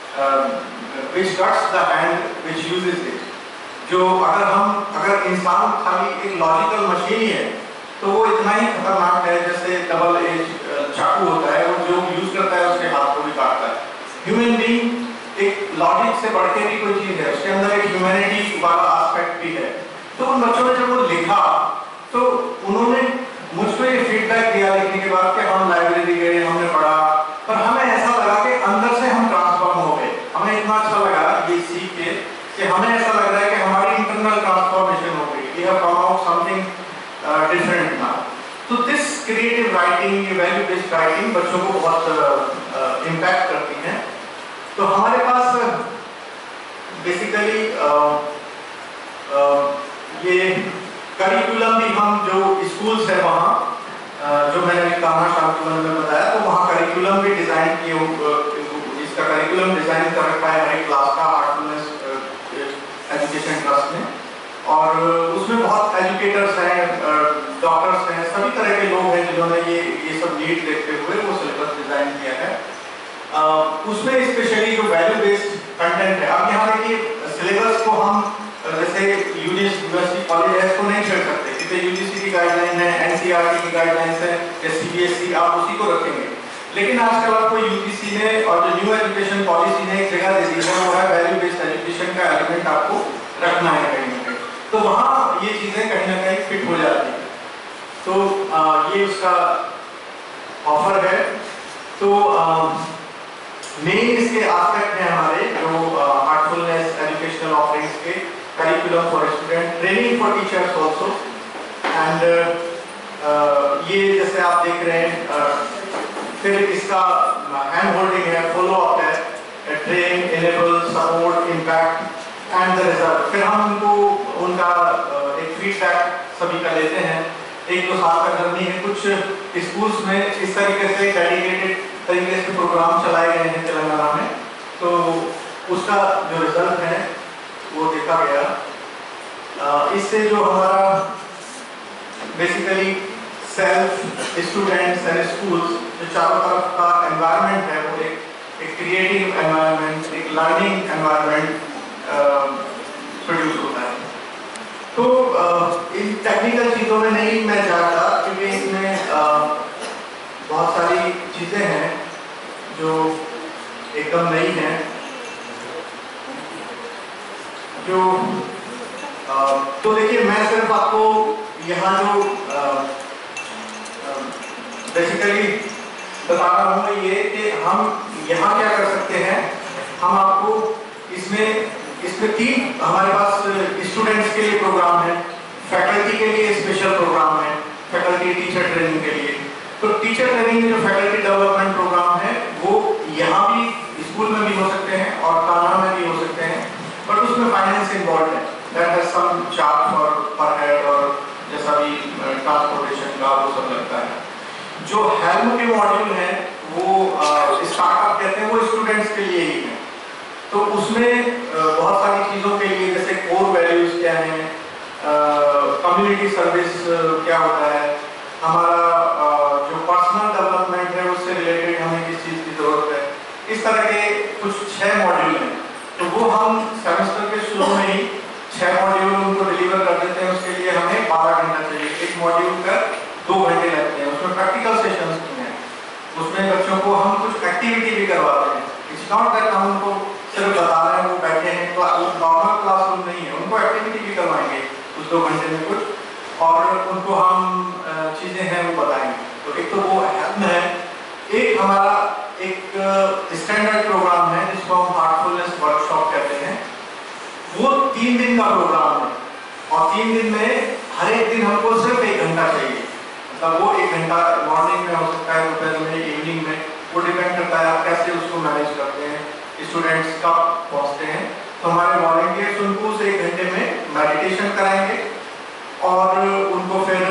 which cuts the hand which uses it। जो अगर हम अगर इंसान खाली एक लॉजिकल मशीन ही है तो वो इतना ही खतरनाक है जैसे डबल एज चाकू होता है, वो जो यूज करता है उसके हाथ को भी काटता है। ह्यूमन बीइंग एक लॉजिक से बढ़ के भी कोई चीज है, उसके अंदर एक ह्यूमैनिटी वाला एस्पेक्ट भी है। तो उन बच्चों ने जब वो लिखा तो उन्होंने मुझको ये फीडबैक दिया लिखने के बाद कि हम लाइब्रेरी गए, हमने पढ़ा, पर हमें ऐसा लगा कि अंदर से हम ट्रांसफॉर्म हो गए। हमें इतना अच्छा लगा ये सीख के कि हमें ऐसा लग रहा है कि हमारी इंटरनल ट्रांसफॉर्मेशन हो गई, we have come out something different now. तो दिस क्रिएटिव राइटिंग, ये वैल्यू बेस्ड राइटिंग बच्चों को बहुत इम्पैक्ट uh, करती है। तो हमारे पास बेसिकली uh, uh, ये करिकुलम भी हम जो स्कूल्स है वहाँ uh, जो मैंने कान्हा शांतिवन में बताया, तो वहाँ करिकुलम भी डिजाइन किए, इसका करिकुलम डिजाइन कर रखा है हमारी क्लास का आर्टफुलनेस एजुकेशन ट्रस्ट में, और उसमें बहुत एजुकेटर्स हैं, डॉक्टर्स हैं, सभी तरह के लोग हैं जिन्होंने ये ये सब नीड देखते हुए वो सिलेबस डिजाइन किया है। uh, उसमें स्पेशली जो वैल्यू बेस्ड कंटेंट है, अब यहाँ देखिए सिलेबस को हम जैसे यूनिवर्सिटी कॉलेज है इसको नहीं छेड़ सकते, क्योंकि यूजीसी की गाइडलाइन है, एनसीईआरटी की गाइडलाइंस है या सीबीएसई, आप उसी को रखेंगे। लेकिन आजकल आपको यूजीसी ने और जो न्यू एजुकेशन पॉलिसी ने एक जगह दे दी है, वो है वैल्यू बेस्ड एजुकेशन का एलिमेंट आपको रखना है कहीं ना कहीं, तो वहाँ ये चीजें कहीं ना कहीं फिट हो जाती है। तो आ, ये उसका ऑफर है। तो मेन इसके एस्पेक्ट हैं हमारे जो हार्टफुलनेस एजुकेशनल ऑफरिंग्स के, curriculum for student, training for teachers also, and ये जैसे आप देख रहे हैं, uh, फिर इसका हैंड होल्डिंग है, फॉलो अप है, train, enable, support, impact and the result. फिर हम उनको उनका uh, एक फीडबैक सभी का लेते हैं, एक दो साल का जर्नी है। कुछ स्कूल्स में इस तरीके से डेडिकेटेड तरीके से प्रोग्राम चलाए गए हैं तेलंगाना में, तो उसका जो रिजल्ट है वो देखा गया। uh, इससे जो हमारा basically self, students and schools, जो चारों तरफ का एनवायरनमेंट है वो एक एक क्रिएटिव एनवायरनमेंट, एक लर्निंग एनवायरनमेंट प्रोड्यूस होता है। तो uh, इन टेक्निकल चीज़ों में नहीं मैं चाहता, क्योंकि इसमें uh, बहुत सारी चीज़ें हैं जो एकदम नई हैं, जो uh, तो देखिए मैं सिर्फ आपको यहाँ जो बेसिकली uh, uh, बता रहा हूँ ये कि हम यहाँ क्या कर सकते हैं। हम आपको इसमें इसमें तीन हमारे पास स्टूडेंट्स के लिए प्रोग्राम है, फैकल्टी के लिए स्पेशल प्रोग्राम है, फैकल्टी टीचर ट्रेनिंग के लिए। तो टीचर ट्रेनिंग में जो फैकल्टी डेवलपमेंट प्रोग्राम है वो यहाँ भी स्कूल में भी हो सकते हैं और कान्हा में भी हो सकते हैं, बट उसमें फाइनेंस इन्वॉल्व है, that has some charge for per head और जैसा भी ट्रांसपोर्टेशन का वो सब लगता है। जो हेल्म के मॉड्यूल हैं वो स्टार्टअप कहते हैं, वो स्टूडेंट्स के लिए ही है। तो उसमें बहुत सारी चीज़ों के लिए जैसे कोर वैल्यूज क्या हैं, कम्युनिटी सर्विस क्या होता है, हमारा जो पर्सनल डेवलपमेंट है उससे रिलेटेड हमें किस चीज़ की ज़रूरत है, इस तरह के कुछ छः मॉड्यूल हैं। तो वो हम सेमेस्टर के शुरू में ही छः मॉड्यूल उनको डिलीवर कर देते हैं। उसके लिए हमें बारह घंटा चाहिए, एक मॉड्यूल का दो घंटे लगते हैं। उसमें प्रैक्टिकल सेशंस भी हैं, उसमें बच्चों को हम कुछ एक्टिविटी भी करवाते हैं। इट्स नॉट दैट हम उनको सिर्फ बता रहे हैं वो बैठे हैं, तो नॉर्मल क्लासरूम नहीं है, उनको एक्टिविटी भी करवाएंगे उस दो घंटे में कुछ, और उनको हम चीज़ें हैं वो बताएंगे। तो एक तो वो अहम है। एक हमारा एक स्टैंडर्ड प्रोग्राम है जिसको हम हार्टफुलनेस वर्कशॉप कहते हैं। वो तीन दिन का प्रोग्राम है और तीन दिन में हर एक दिन हमको सिर्फ एक घंटा चाहिए। मतलब वो एक घंटा मॉर्निंग में हो सकता है, दोपहर में, इवनिंग में, वो डिपेंड करता है आप कैसे उसको मैनेज करते हैं, स्टूडेंट्स कब पहुँचते हैं। तो हमारे वॉलंटियर्स उनको उस एक घंटे में मेडिटेशन कराएंगे और उनको फिर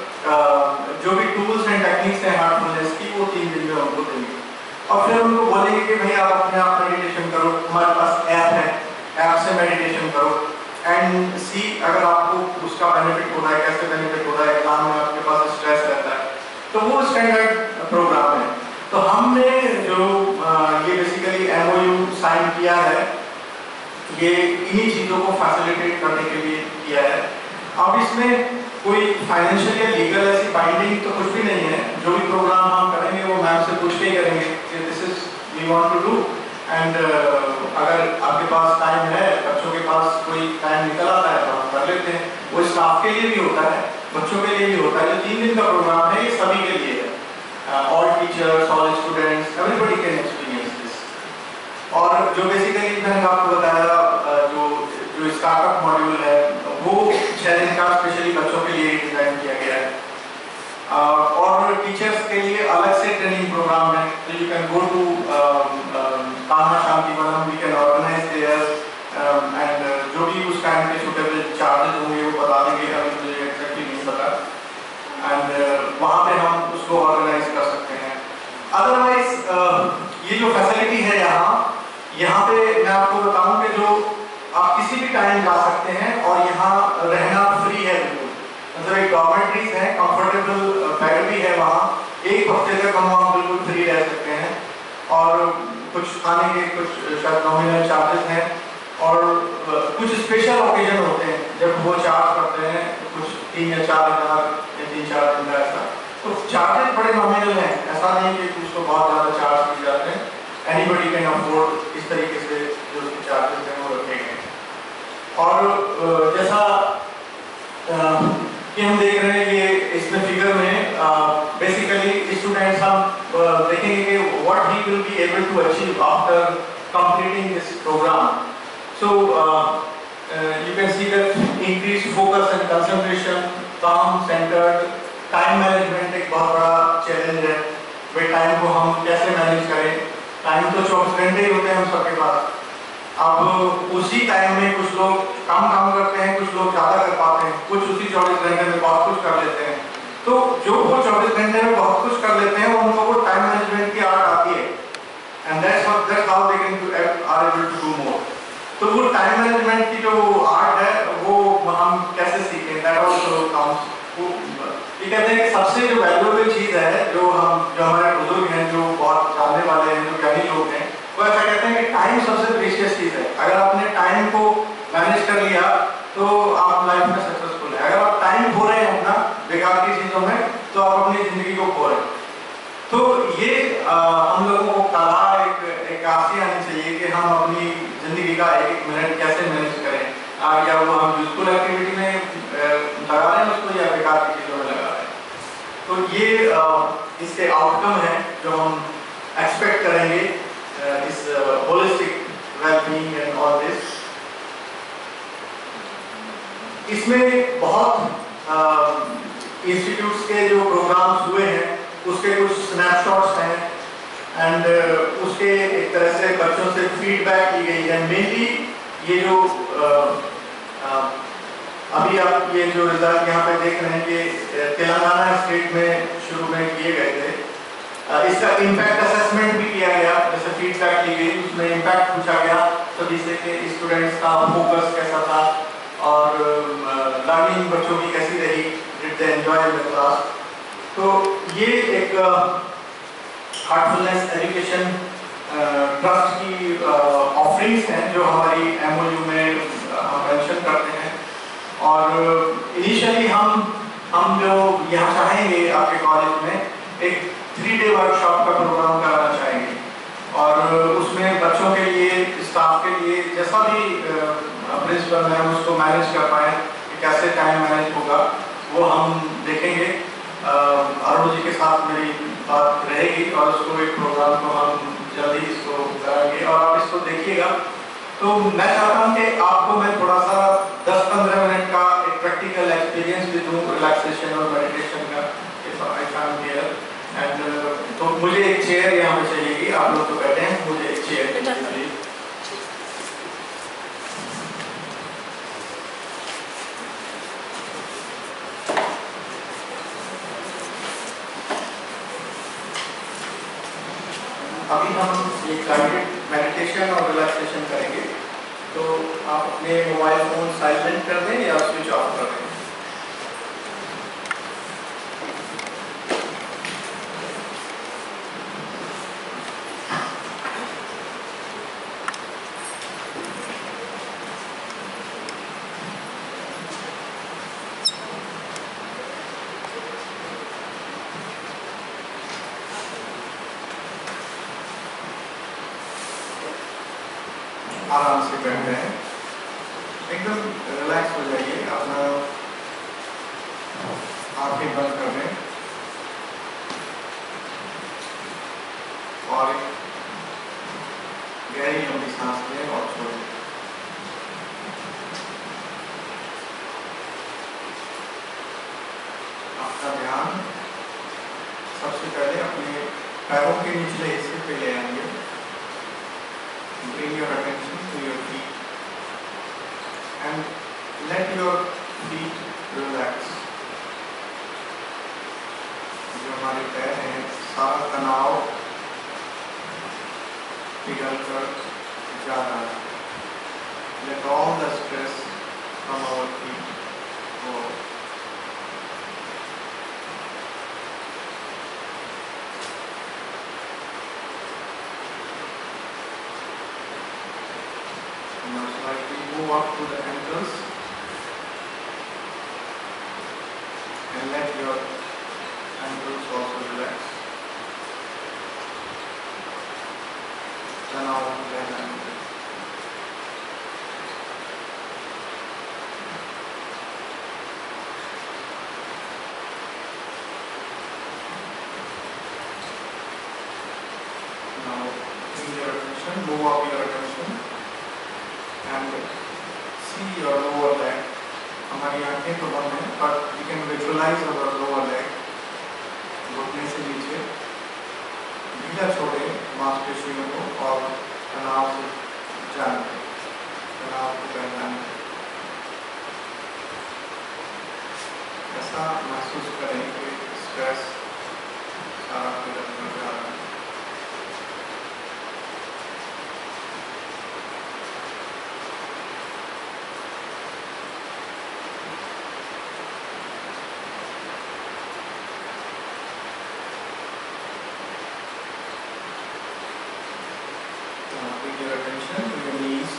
जो भी टूल्स एंड टेक्निक्स हैं हार्टफुलनेस की वो तीन दिन में उनको देंगे और फिर उनको बोलेंगे कि भाई आप अपने आप मेडिटेशन करो, हमारे पास ऐप है, ऐप से मेडिटेशन करो एंड सी अगर आपको उसका बेनिफिट हो रहा है, कैसे बेनिफिट हो रहा है। एग्जाम में आपके पास स्ट्रेस रहता है, तो वो स्टैंडर्ड प्रोग्राम है। तो हमने जो ये बेसिकली एमओयू साइन किया है, ये इन्हीं चीज़ों को फैसिलिटेट करने के लिए किया है। अब इसमें कोई फाइनेंशियल या लीगल ऐसी बाइंडिंग तो कुछ भी नहीं है। जो भी प्रोग्राम हम करेंगे वो मैम से पूछ के ही करेंगे कि this is we want to do and अगर आपके पास टाइम है, बच्चों के पास कोई टाइम निकल आता है तो हम कर लेते हैं। वो स्टाफ के लिए भी होता है, बच्चों के लिए भी होता है। जो तीन दिन का प्रोग्राम है ये सभी के लिए है, all teachers, all students, everybody can experience this. और जो बेसिकली मैंने आपको बताया जो जो स्टार्टअप मॉड्यूल है वो छः दिन का स्पेशली बच्चों के लिए डिजाइन किया गया है। uh, और टीचर्स के लिए अलग से ट्रेनिंग प्रोग्राम है। तो you can go to Kanha Shantivanam, we can organise there and जो भी उस टाइम के सुटेबल चार्जेस होंगे वो बता देंगे, अभी मुझे एक्जैक्टली नहीं पता, एंड uh, वहाँ पे हम उसको ऑर्गेनाइज कर सकते हैं। अदरवाइज uh, ये जो फैसिलिटी है यहाँ यहाँ पे मैं आपको बताऊं कि जो आप किसी भी टाइम जा सकते हैं और यहाँ रहना फ्री है बिल्कुल। मतलब एक डॉर्मेट्रीज है, कंफर्टेबल बेड भी है वहाँ। एक हफ्ते तक हम वहाँ बिल्कुल फ्री रह सकते हैं और कुछ खाने के कुछ शायद नॉमिनल चार्जेस हैं और कुछ स्पेशल ओकेजन होते हैं जब वो चार्ज करते हैं कुछ तीन या चार हज़ार या तीन चार दिन का ऐसा। तो चार्जेस बड़े नॉमिनल हैं, ऐसा नहीं कि कुछ तो बहुत ज़्यादा चार्ज किए जाते हैं। एनीबडी कैन अफोर्ड, इस तरीके से जो उसके चार्जेस हैं वो रखे गए। और जैसा कि हम देख रहे हैं ये इसमें फिगर में बेसिकली स्टूडेंट्स हम देखेंगे कि what he will be able to achieve after completing this programme. So you can see that increase focus and concentration, calm centred, time management एक बहुत बड़ा चैलेंज है। भाई टाइम को हम कैसे मैनेज करें। टाइम तो चौबीस घंटे ही होते हैं हम सबके पास। अब उसी टाइम में कुछ लोग कम काम करते हैं, कुछ लोग ज़्यादा कर पाते हैं, कुछ उसी चौबीस घंटे में बहुत कुछ कर लेते हैं। तो जो वो चौबीस घंटे में बहुत कुछ कर लेते हैं उनको वो टाइम मैनेजमेंट की आर्ट आती है and that's what that's how they can do are able to do more. तो वो टाइम मैनेजमेंट की जो आर्ट है वो हम कैसे सीखें, दैट आल्सो कम्स। ये कहते हैं कि सबसे जो वैल्यूएबल चीज़ है, जो हम जो हमारे बुजुर्ग हैं, जो बहुत जानने वाले हैं, जो ज्ञानी लोग हैं, वो ऐसा कहते हैं कि टाइम सबसे प्रीशियस चीज़ है। अगर आपने टाइम को मैनेज कर लिया तो आप लाइफ में सक्सेसफुल है। अगर आप टाइम खो रहे हैं अपना बेकार की चीज़ों में तो आप अपनी ज़िंदगी को खो रहे हैं। तो ये आ, हम लोगों को कला एक एक आसी आनी चाहिए कि हम अपनी ज़िंदगी का एक एक मिनट कैसे मैनेज करें, आ, या वो हम यूजफुल एक्टिविटी में लगा रहे हैं उसको या बेकार की चीज़ों में लगा रहे हैं। तो ये आ, इसके आउटकम है जो हम एक्सपेक्ट करेंगे इस holistic wellbeing and all this. इसमें बहुत इंस्टीट्यूट्स के जो प्रोग्राम्स हुए हैं उसके कुछ स्नैपशॉट्स हैं एंड uh, उसके एक तरह से बच्चों से फीडबैक ली गई है। मेनली ये जो uh, uh, अभी आप ये जो रिजल्ट यहाँ पे देख रहे हैं ये तेलंगाना स्टेट में शुरू में किए गए थे। uh, इसका इम्पैक्ट असेसमेंट भी किया गया, जैसे फीडबैक ली गई उसमें इम्पैक्ट पूछा गया सभी से कि स्टूडेंट्स का फोकस कैसा था और लर्निंग uh, बच्चों की कैसी रही, did they enjoy the class. तो ये एक हार्टफुलनेस एजुकेशन ट्रस्ट की ऑफरिंग्स हैं जो हमारी एमओयू में हम मेंशन करते हैं। और इनिशियली हम हम जो यहाँ चाहेंगे आपके कॉलेज में एक थ्री डे वर्कशॉप का प्रोग्राम कराना चाहेंगे उसमें बच्चों के लिए, स्टाफ के लिए, जैसा भी प्रिंसिपल मैम उसको मैनेज कर पाए कि कैसे टाइम मैनेज होगा, वो हम देखेंगे। अरुण जी के साथ मेरी बात रहेगी और उसको एक प्रोग्राम को हम जल्दी इसको कराएंगे और आप इसको देखिएगा। तो मैं चाहता हूँ कि आपको मैं थोड़ा सा दस पंद्रह मिनट का एक प्रैक्टिकल एक्सपीरियंस भी दूँ रिलैक्सेशन और मेडिटेशन का। एंड तो मुझे एक चेयर यहाँ पे चाहिएगी, आप लोग तो बैठे हैं, मुझे एक चेयर चाहिए। अभी हम एक गाइडेड मेडिटेशन और रिलैक्सेशन करेंगे, तो आप अपने मोबाइल फोन साइलेंट कर दें या स्विच ऑफ कर दें। आराम से बैठ रहे हैं, एकदम रिलैक्स हो जाइए, अपना आंखें बंद कर दें और गहरी लंबी सांस लें और छोड़ें। अपना ध्यान सबसे पहले अपने पैरों के निचले हिस्से पे ले आएंगे। Bring your attention to your feet and let your feet relax. जो हमारे पैर हैं, सारा तनाव पिघल कर जा रहा है। Let all the stress from our feet go. Now slightly move up to the ankles and let your ankles also relax. Turn out to that ankle. Now bring your attention, move up your attention and see your lower leg. हमारी आंखें तो बंद हैं, but we can visualize our lower leg. घुटने से नीचे ढीला छोड़े मांसपेशियों को और तनाव से जाने, तनाव को पहचाने। ऐसा महसूस करें कि स्ट्रेस सारा फिर में जा रहा है। Bring your attention to your knees.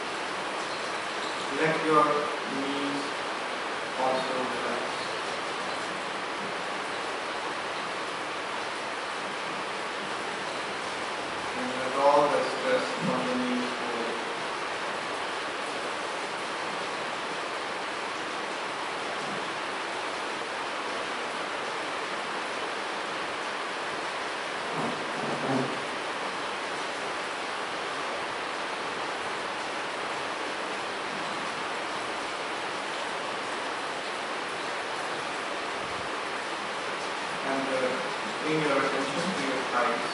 Let your knees also relax. And let all the stress from the knees go. And uh, bring your attention to your thighs.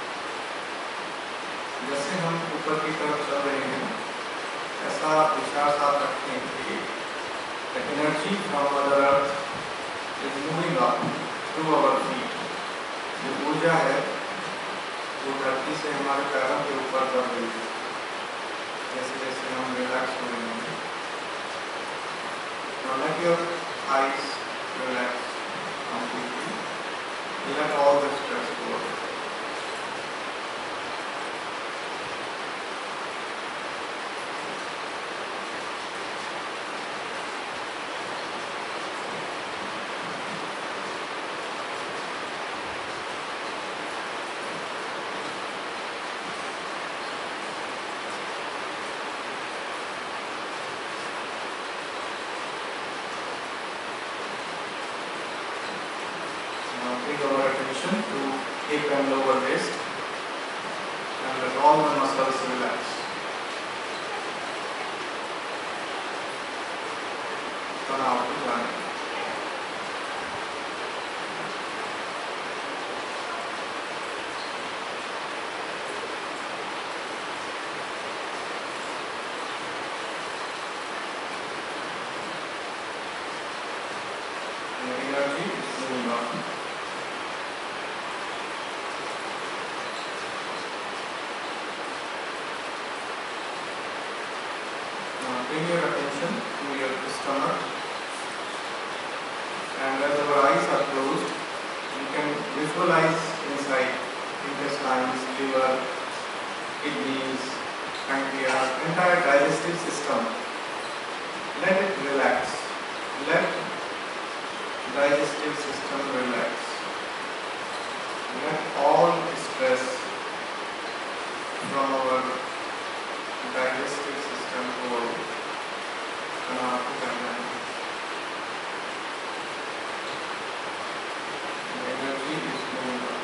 जैसे हम ऊपर की तरफ चल रहे हैं, ऐसा विचार साथ रखें कि the energy from Mother Earth is moving up through our feet. जो ऊर्जा है, वो धरती से हमारे पैरों के ऊपर बढ़ रही है। जैसे जैसे हम रिलैक्स हो रहे हैं, now let your eyes relax completely. Let all the stress go. hip and lower wrist, and let all the muscles relax. तनाव को जाने energy is moving up. Now bring your attention to your stomach, and as our eyes are closed, you can visualize inside intestines, liver, kidneys, pancreas, entire digestive system. Let it relax. Let digestive system relax. Let all stress from our digestive system go away. तनाव को करना है. The energy is moving up.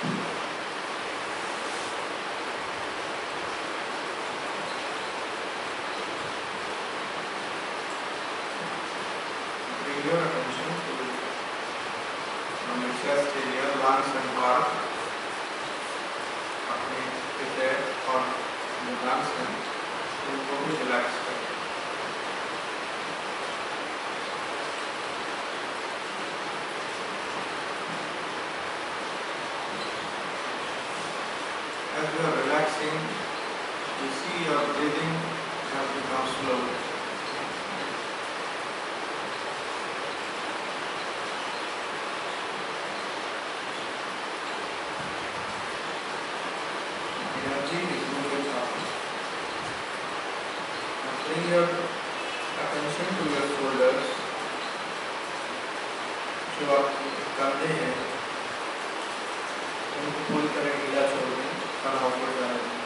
Bring your attention to on the chest area, lungs and heart. अपने हृदय और lungs में उनको भी रिलैक्स करें. As you are relaxing, you see your breathing has become slow. Energy is moving up. Now bring your attention to your shoulders. जो आपके कंधे हैं, उनको पूरी तरह ढीला छोड़ दें, तनाव को जाने दें.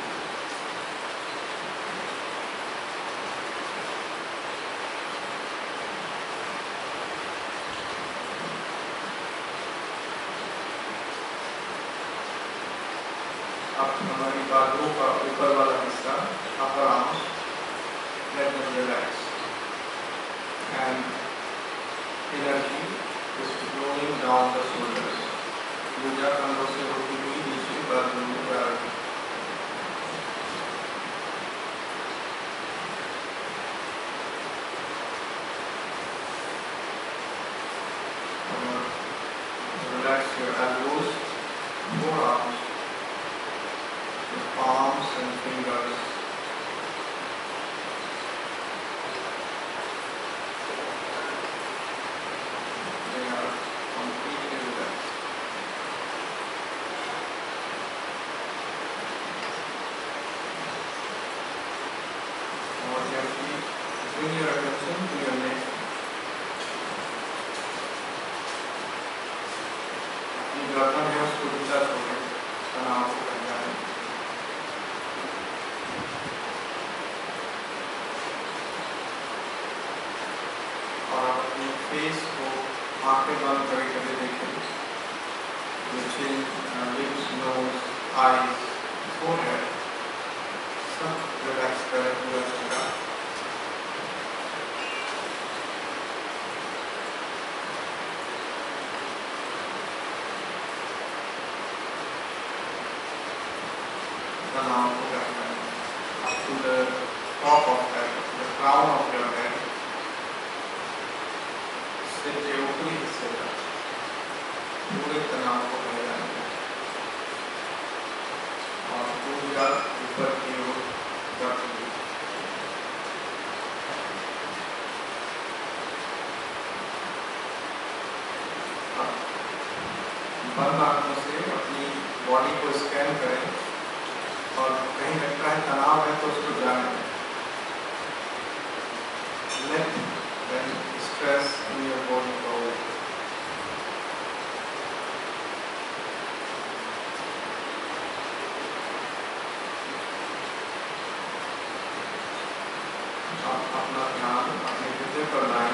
अब हमारी बालों का ऊपर वाला हिस्सा, upper arms, let them relax, and energy is flowing down the shoulders. ऊर्जा कंधों से होती हुई नीचे बालों में जा रही है. Relax your elbows, forearms, your palms and fingers. They are completely relaxed. Now gently bring your attention to your neck. अपनी गर्दन है उसको ढीला छोड़ें, तनाव को कम करें. और अपने फेस को आंखें बंद करे कभी देखें. Your chin, lips, nose, eyes, forehead, सब रिलैक्स करें पूरा चेहरा. तनाव को करना है. Up to the top of head, the crown of your head, सिर के ऊपरी हिस्से तक पूरे तनाव को ले जाना है. और ऊर्जा ऊपर की ओर बढ़ती है. अब बंद आंखों से अपनी बॉडी को स्कैन करें, और कहीं लगता है तनाव है तो उसको जाने दें. Let then stress in your body go away. आप अपना ध्यान अपने हृदय पर लाएं,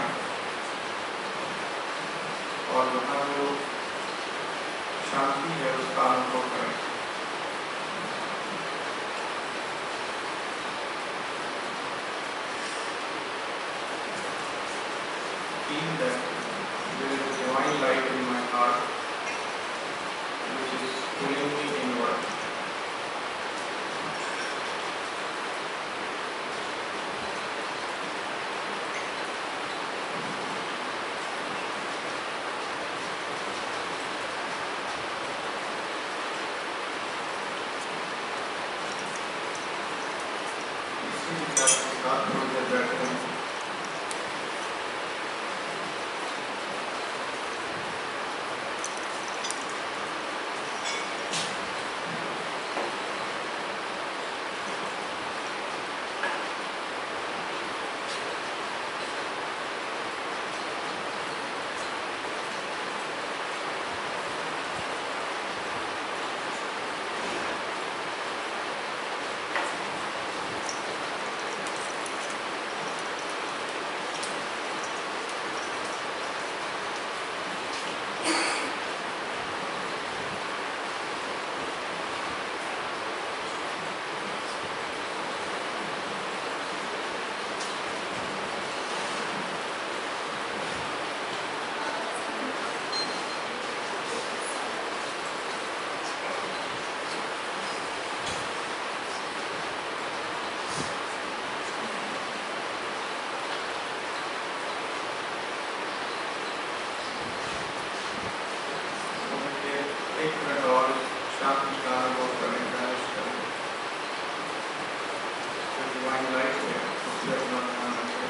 और वहाँ जो शांति है उसका अनुभव करें. card which is pulling me inward. एक मिनट और शांत निकाल वो करें मैनेज करें जो डिवाइन लाइट है उससे अपना ध्यान रखें।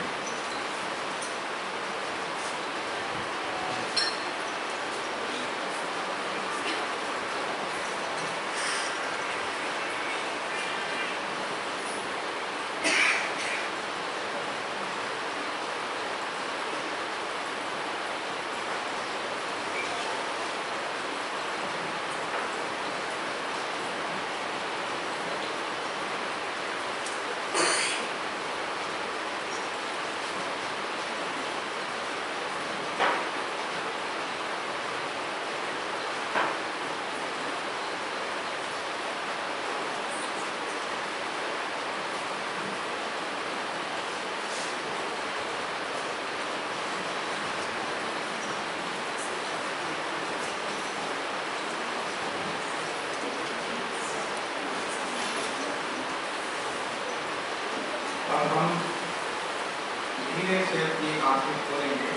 अब हम धीरे से अपनी आंखें खोलेंगे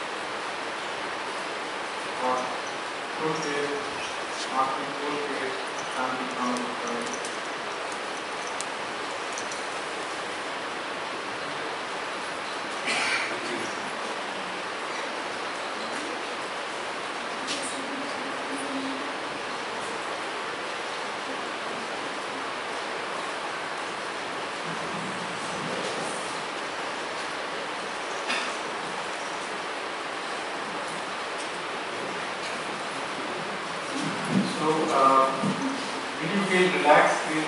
और थोड़ी देर आंखें खोल के शांति काम करेंगे। So, uh, did you feel relaxed? Feel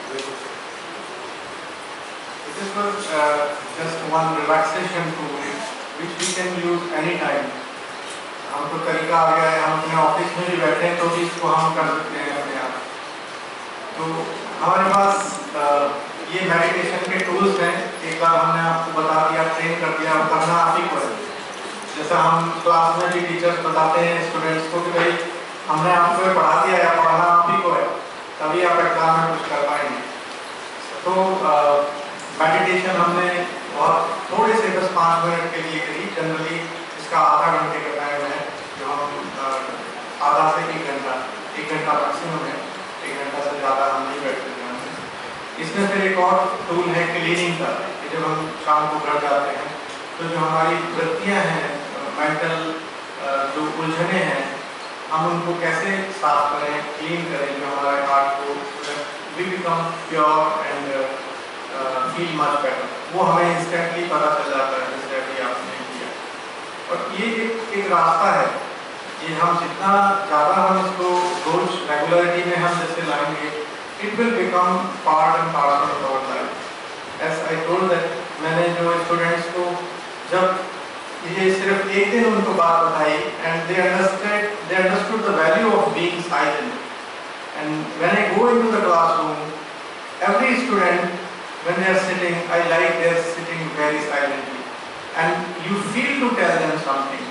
this was uh, just one relaxation tool which we can use anytime. हम तो तरीका आ गया है, हम अपने ऑफिस में भी बैठे हैं तो भी इसको हम कर सकते हैं अपने आप। तो हमारे पास uh, ये मेडिटेशन के टूल्स हैं। एक बार हमने आपको बता दिया, ट्रेन कर दिया, करना आप ही को है। जैसा हम क्लास में भी टीचर्स बताते हैं स्टूडेंट्स को कि भाई हमने आपको पढ़ा दिया या पढ़ाना आप ही को है, तभी आप एग्जाम में कुछ कर पाएंगे। तो मेडिटेशन हमने बहुत थोड़े से दस पाँच मिनट के लिए करी। जनरली इसका आधा घंटे का टाइम है, जो हम आधा से एक घंटा एक घंटा मैक्सिमम है, एक घंटा से ज़्यादा हम नहीं बैठते हैं। इसमें फिर एक और टूल है क्लीनिंग का, कि जब हम शाम को घर जाते हैं तो जो हमारी वृत्तियाँ हैं, मेंटल जो उलझने हैं, हम उनको कैसे साफ करें, क्लीन करें, जो हमारे हार्ट को we become pure and feel much better. वो हमें इंस्टेंटली पता चल जाता है, जैसे अभी आपने किया। और ये एक एक रास्ता है, ये हम जितना ज़्यादा हम इसको रोज रेगुलरिटी में हम जैसे लाएंगे, it will become part and parcel of our life. As I told that, मैंने जो स्टूडेंट्स को जब ये सिर्फ एक दिन उनको बात बताई and they understand they understood the value of being silent. And when I go into the classroom, every student when they are sitting, I like they are sitting very silently and you feel to tell them something,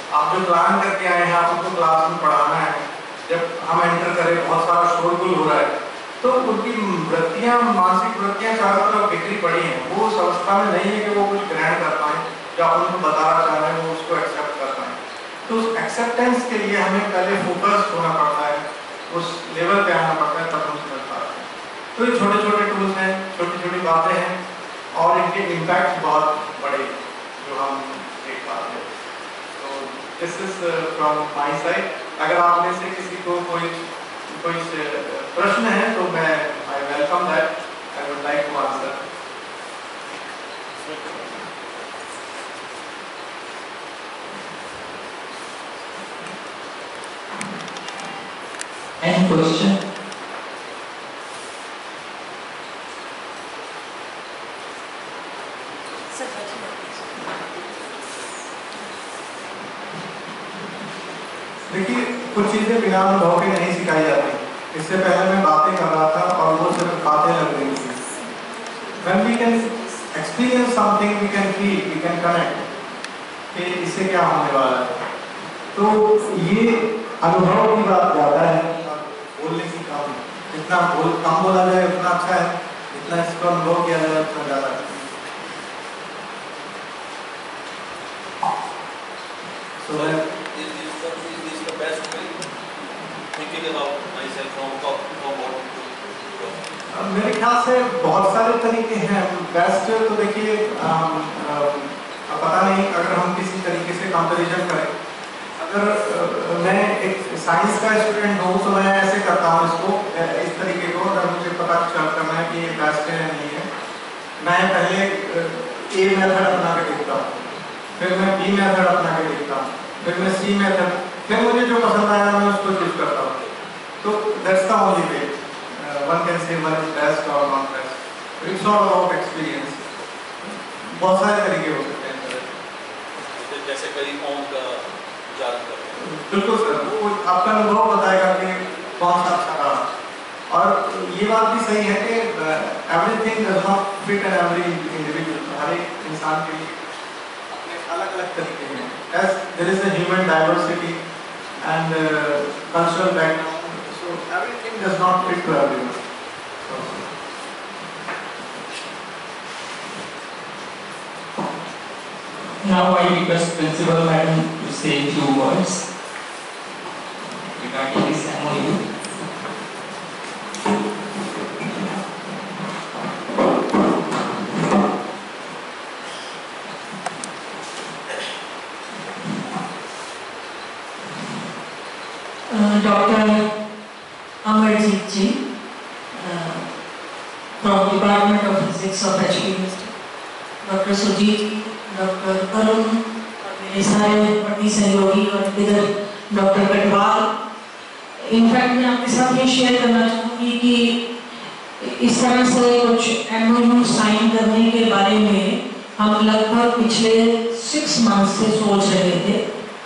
आप जो plan करके आए हैं, आप उनको class में पढ़ाना है, जब हम एंटर करें बहुत सारा शोरगुल हो रहा है, तो उनकी वृत्तियाँ, मानसिक वृत्तियाँ चारों तरफ बिखरी पड़ी हैं। वो उस अवस्था में नहीं है कि वो कुछ ग्रहण कर पाएँ, जो आप उनको बताना चाह रहे हैं वो उसको एक्सेप्ट कर पाएँ। तो उस एक्सेप्टेंस के लिए हमें पहले फोकस होना पड़ता है, उस लेवल पे आना पड़ता है, तब हम समझ पाते हैं। तो ये छोटे छोटे टूल्स हैं, छोटी छोटी बातें हैं, और इनके इम्पैक्ट बहुत बड़े जो हम देख पाते हैं। तो this is from my side. अगर आप में से किसी को कोई कोई प्रश्न है तो मैं I welcome that, I would like to answer. Any question? देखिए, कुछ चीज़ें बिना अनुभव के नहीं सिखाई जाती। इससे पहले मैं बातें कर रहा था और वो सिर्फ बातें लग रही थी। When we can experience something, we can feel, we can connect कि इससे क्या होने वाला है। तो ये अनुभव की बात ज़्यादा है, बोलने की कम। जितना बोल कम बोला जाए उतना अच्छा है, जितना इसको अनुभव किया जाए उतना ज़्यादा है। So that Is this the, is this the best way? Thinking about myself from top from bottom to top. मेरे ख्याल से बहुत सारे तरीके हैं। बेस्ट तो देखिए, पता नहीं, अगर हम किसी तरीके से कंपैरिजन करें, अगर आ, मैं एक साइंस का स्टूडेंट हूँ तो मैं ऐसे करता हूँ इसको, इस तरीके को। अगर मुझे पता चल करना है कि ये बेस्ट है या नहीं है, मैं पहले ए मेथड अपना के देखता हूँ, फिर मैं बी मेथड अपना के देखता हूँ, फिर मैं सी मेथड, फिर मुझे जो पसंद आया मैं उसको चूज करता हूँ। तो that's the only way one can say one is best और not best. It's not about experience. बहुत सारे तरीके हो सकते हैं। जैसे कई ओम का जादू करते हैं। बिल्कुल सर, वो आपका अनुभव बताएगा कि कौन सा अच्छा रहा। और ये बात भी सही है कि everything does not fit and every individual. हर एक इंसान के लिए अपने अलग अलग तरीके हैं। As there is a human diversity and uh, cultural background, so everything does not fit to everyone. Now I request Principal Madam to say a few words regarding this M O U. Doctor Amarjeet ji uh, from Department of Physics of H P University, Doctor Sujit, Doctor Arun और मेरे सारे पढ़नी सहयोगी और इधर doctor Katwal. In fact मैं आपके साथ ये शेयर करना चाहूँगी कि इस तरह से कुछ एम ओ यू साइन करने के बारे में हम लगभग पिछले सिक्स मंथ से सोच रहे थे।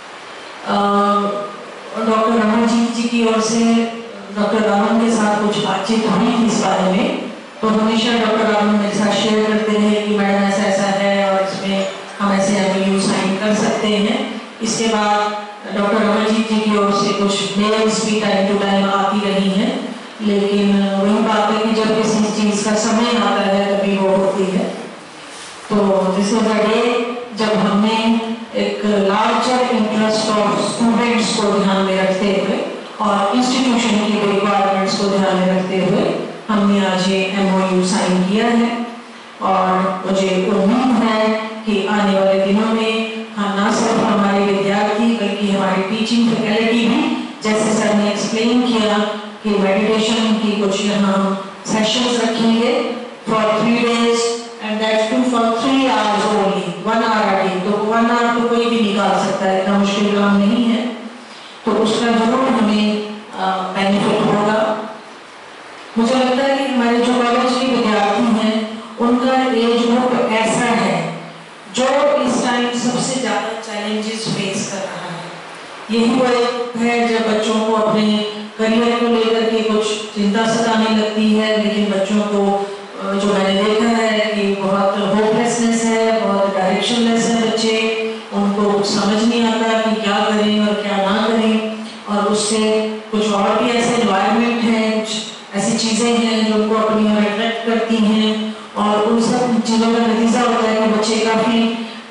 uh, डॉक्टर अमरजीत जी की ओर से डॉक्टर रामन के साथ कुछ बातचीत हुई थी इस बारे में, तो हमेशा डॉक्टर रामन मेरे साथ शेयर करते रहे कि मैडम ऐसा ऐसा है और इसमें हम ऐसे एमओयू साइन कर सकते हैं। इसके बाद डॉक्टर अमरजीत जी की ओर से कुछ मेल्स भी टाइम टू टाइम आती रही हैं, लेकिन वही बात है कि जब किसी चीज़ का समय आता है तभी वो होती है। तो दिस इज अ डे जब हमने एक लार्जर इंटरेस्ट ऑफ स्टूडेंट्स को ध्यान में रखते हुए और इंस्टीट्यूशन की रिक्वायरमेंट्स को ध्यान में रखते हुए हमने आज ये एमओयू साइन किया है। और मुझे उम्मीद है कि आने वाले दिनों में हम न सिर्फ हमारे विद्यार्थी बल्कि हमारी टीचिंग फैकल्टी भी, जैसे सर ने एक्सप्लेन किया कि मेडिटेशन की कुछ यहाँ सेशंस रखेंगे for three days and that's to for three hours only, one hour a day. तो वन आवर तो कोई भी निकाल सकता है, इतना मुश्किल काम नहीं है। तो उसका जरूर हमें बेनिफिट होगा। मुझे लगता है कि हमारे जो कॉलेज के विद्यार्थी हैं उनका एज ग्रुप ऐसा है जो इस टाइम सबसे ज़्यादा चैलेंजेस फेस कर रहा है। यही वो है जब बच्चों को अपने करियर को लेकर के कुछ चिंता सताने लगती है, लेकिन बच्चों को जो मैंने देखा है कि बहुत होपलेसनेस है, बहुत डायरेक्शनलेस है बच्चे, उनको समझ नहीं आता कि क्या हैं और उन सब चीज़ों का नतीजा होता है कि बच्चे काफ़ी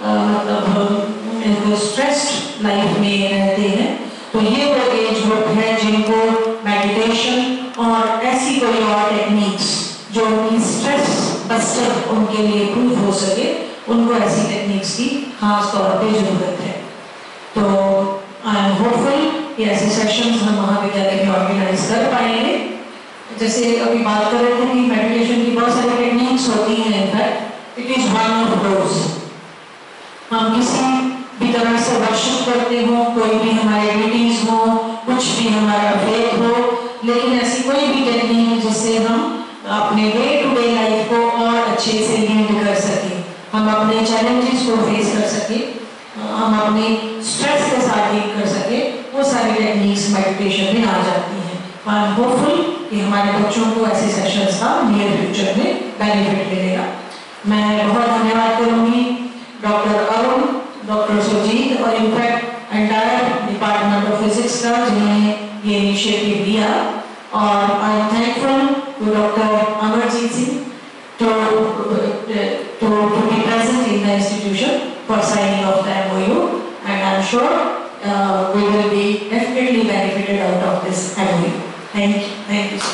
मतलब स्ट्रेस्ड लाइफ में रहते हैं। तो ये वो एज ग्रुप है जिनको मेडिटेशन और ऐसी कोई और टेक्निक्स जो उनकी स्ट्रेस बस्टर उनके लिए प्रूव हो सके, उनको ऐसी टेक्निक्स की खास तौर पे ज़रूरत है। तो आई एम होपफुल कि ऐसे सेशंस हम महाविद्यालय में ऑर्गेनाइज कर पाएंगे। जैसे अभी बात कर रहे थे कि मेडिटेशन की बहुत सारी टेक्निक्स होती हैं, in fact it is one of those. हम किसी भी तरह से वर्शिप करते हो, कोई भी हमारे ड्यूटीज हो, कुछ भी हमारा फेथ हो, लेकिन ऐसी कोई भी टेक्निक जिससे हम अपने डे टू डे लाइफ को और अच्छे से लीड कर सके, हम अपने चैलेंजेस को फेस कर सके, हम अपने स्ट्रेस के साथ डील कर सके, वो सारी टेक्निक्स मेडिटेशन में आ जाती हैं। आई एम होपफुल कि हमारे बच्चों को ऐसे सेशंस का नियर फ्यूचर में बेनिफिट मिलेगा। मैं बहुत धन्यवाद करूँगी डॉक्टर अरुण, डॉक्टर सुजीत और in fact entire department of physics का जिन्होंने ये इनिशिएटिव लिया, और I am thankful to doctor Amarjeet Singh to to to be present in the institution for signing of the M O U, and I'm sure uh, we will be definitely benefited out of this M O U. Thank you. Thank you.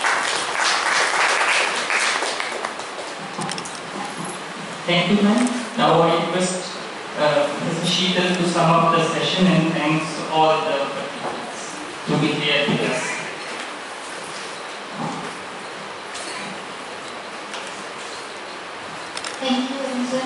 Thank you, ma'am. Now I request uh, Mister Sheetal to sum up the session, and thanks all the participants to be here with us. Thank you sir.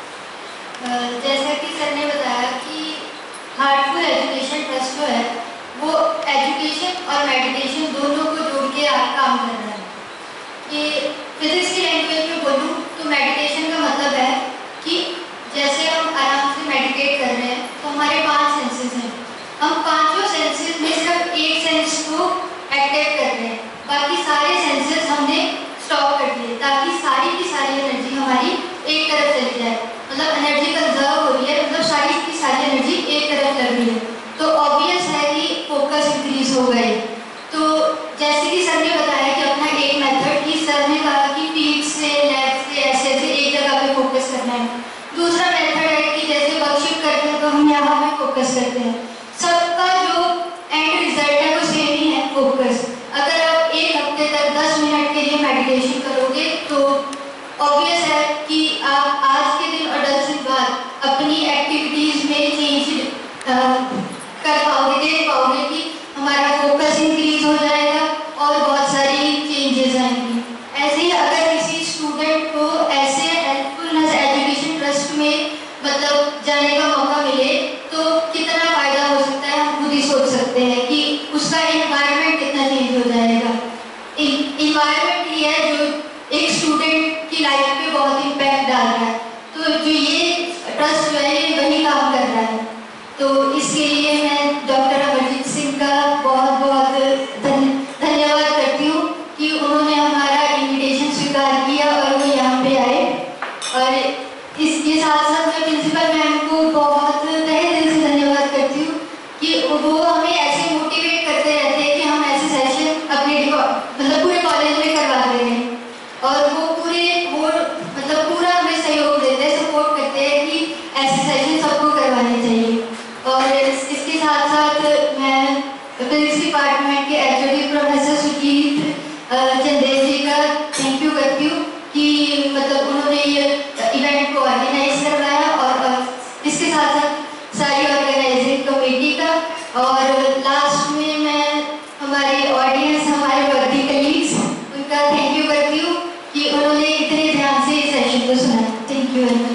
जैसा कि sir ने बताया कि heartful education trust जो है वो education और meditation दोनों को जोड़ के आप काम कर रहा है। कि फिजिक्स की लैंग्वेज में बोलूँ तो मेडिटेशन का मतलब है कि जैसे हम आराम से मेडिटेट कर रहे हैं तो हमारे पांच सेंसेस हैं, हम पांचों सेंसेस में सिर्फ एक सेंस को एक्टिव कर रहे हैं, बाकी सारे सेंसेस हमने स्टॉप कर दिए ताकि सारी की सारी एनर्जी हमारी एक तरफ चली जाए। मतलब एनर्जी कंजर्व हो रही है, मतलब सारी की सारी एनर्जी एक तरफ लग रही है, तो ऑब्वियस है कि फोकस इंक्रीज हो गई। तो जैसे कि सर ने बताया कि अपना एक मेथड की सर ने कहा कि फीट से लेग से ऐसे ऐसे एक जगह पे फोकस करना है। दूसरा मेथड है कि जैसे वर्कशिप करते हैं तो हम यहाँ पे फोकस करते हैं। सबका जो एंड रिजल्ट है वो सेम ही है, फोकस। अगर आप एक हफ्ते तक दस मिनट के लिए मेडिटेशन करोगे तो ऑब्वियस है कि आप आज के दिन और दस दिन बाद अपनी एक्टिविटीज में चेंज कर पाओगे, देख पाओगे कि हमारा फोकस इंक्रीज हो जाएगा और बहुत सारी चेंजेस आएंगी। ऐसे ही अगर किसी स्टूडेंट को ऐसे हेल्पफुलनेस एजुकेशन ट्रस्ट में मतलब जाने का मौका मिले तो कितना फायदा हो सकता है, हम खुद ही सोच सकते हैं कि उसका एनवायरनमेंट कितना चेंज हो जाएगा। इन्वायरमेंट ही है जो एक स्टूडेंट की लाइफ पे बहुत इम्पैक्ट डाल रहा है, तो जो ये ट्रस्ट जो है ये वही काम कर रहा है। तो इसके लिए मैं डॉक्टर अमरजीत सिंह का बहुत बहुत धन्यवाद करती हूँ कि उन्होंने हमारा इन्विटेशन स्वीकार किया और वो यहाँ पे आए। और इसके साथ साथ मैं प्रिंसिपल मैम को बहुत तहे दिल से धन्यवाद करती हूँ कि वो हमें ऐसे मोटिवेट करते रहते हैं कि हम ऐसे सेशन अपने मतलब पूरे कॉलेज में करवाते हैं, और वो पूरे वो मतलब पूरा हमें सहयोग देते हैं, सपोर्ट करते हैं कि ऐसे सेशन सबको करवाने चाहिए। और इस, इसके साथ साथ मैं फिजिक्स डिपार्टमेंट के एचओडी प्रोफेसर सुजीत चंदेल जी का थैंक यू करती हूँ कि मतलब उन्होंने ये इवेंट को ऑर्गेनाइज करवाया, और इसके साथ साथ सारी ऑर्गेनाइजिंग कमेटी का। और लास्ट में मैं हमारी ऑडियंस, हमारे वर्दी कलीग्स, उनका थैंक यू करती हूँ कि उन्होंने इतने ध्यान से इस सेशन को सुना। Thank you very much.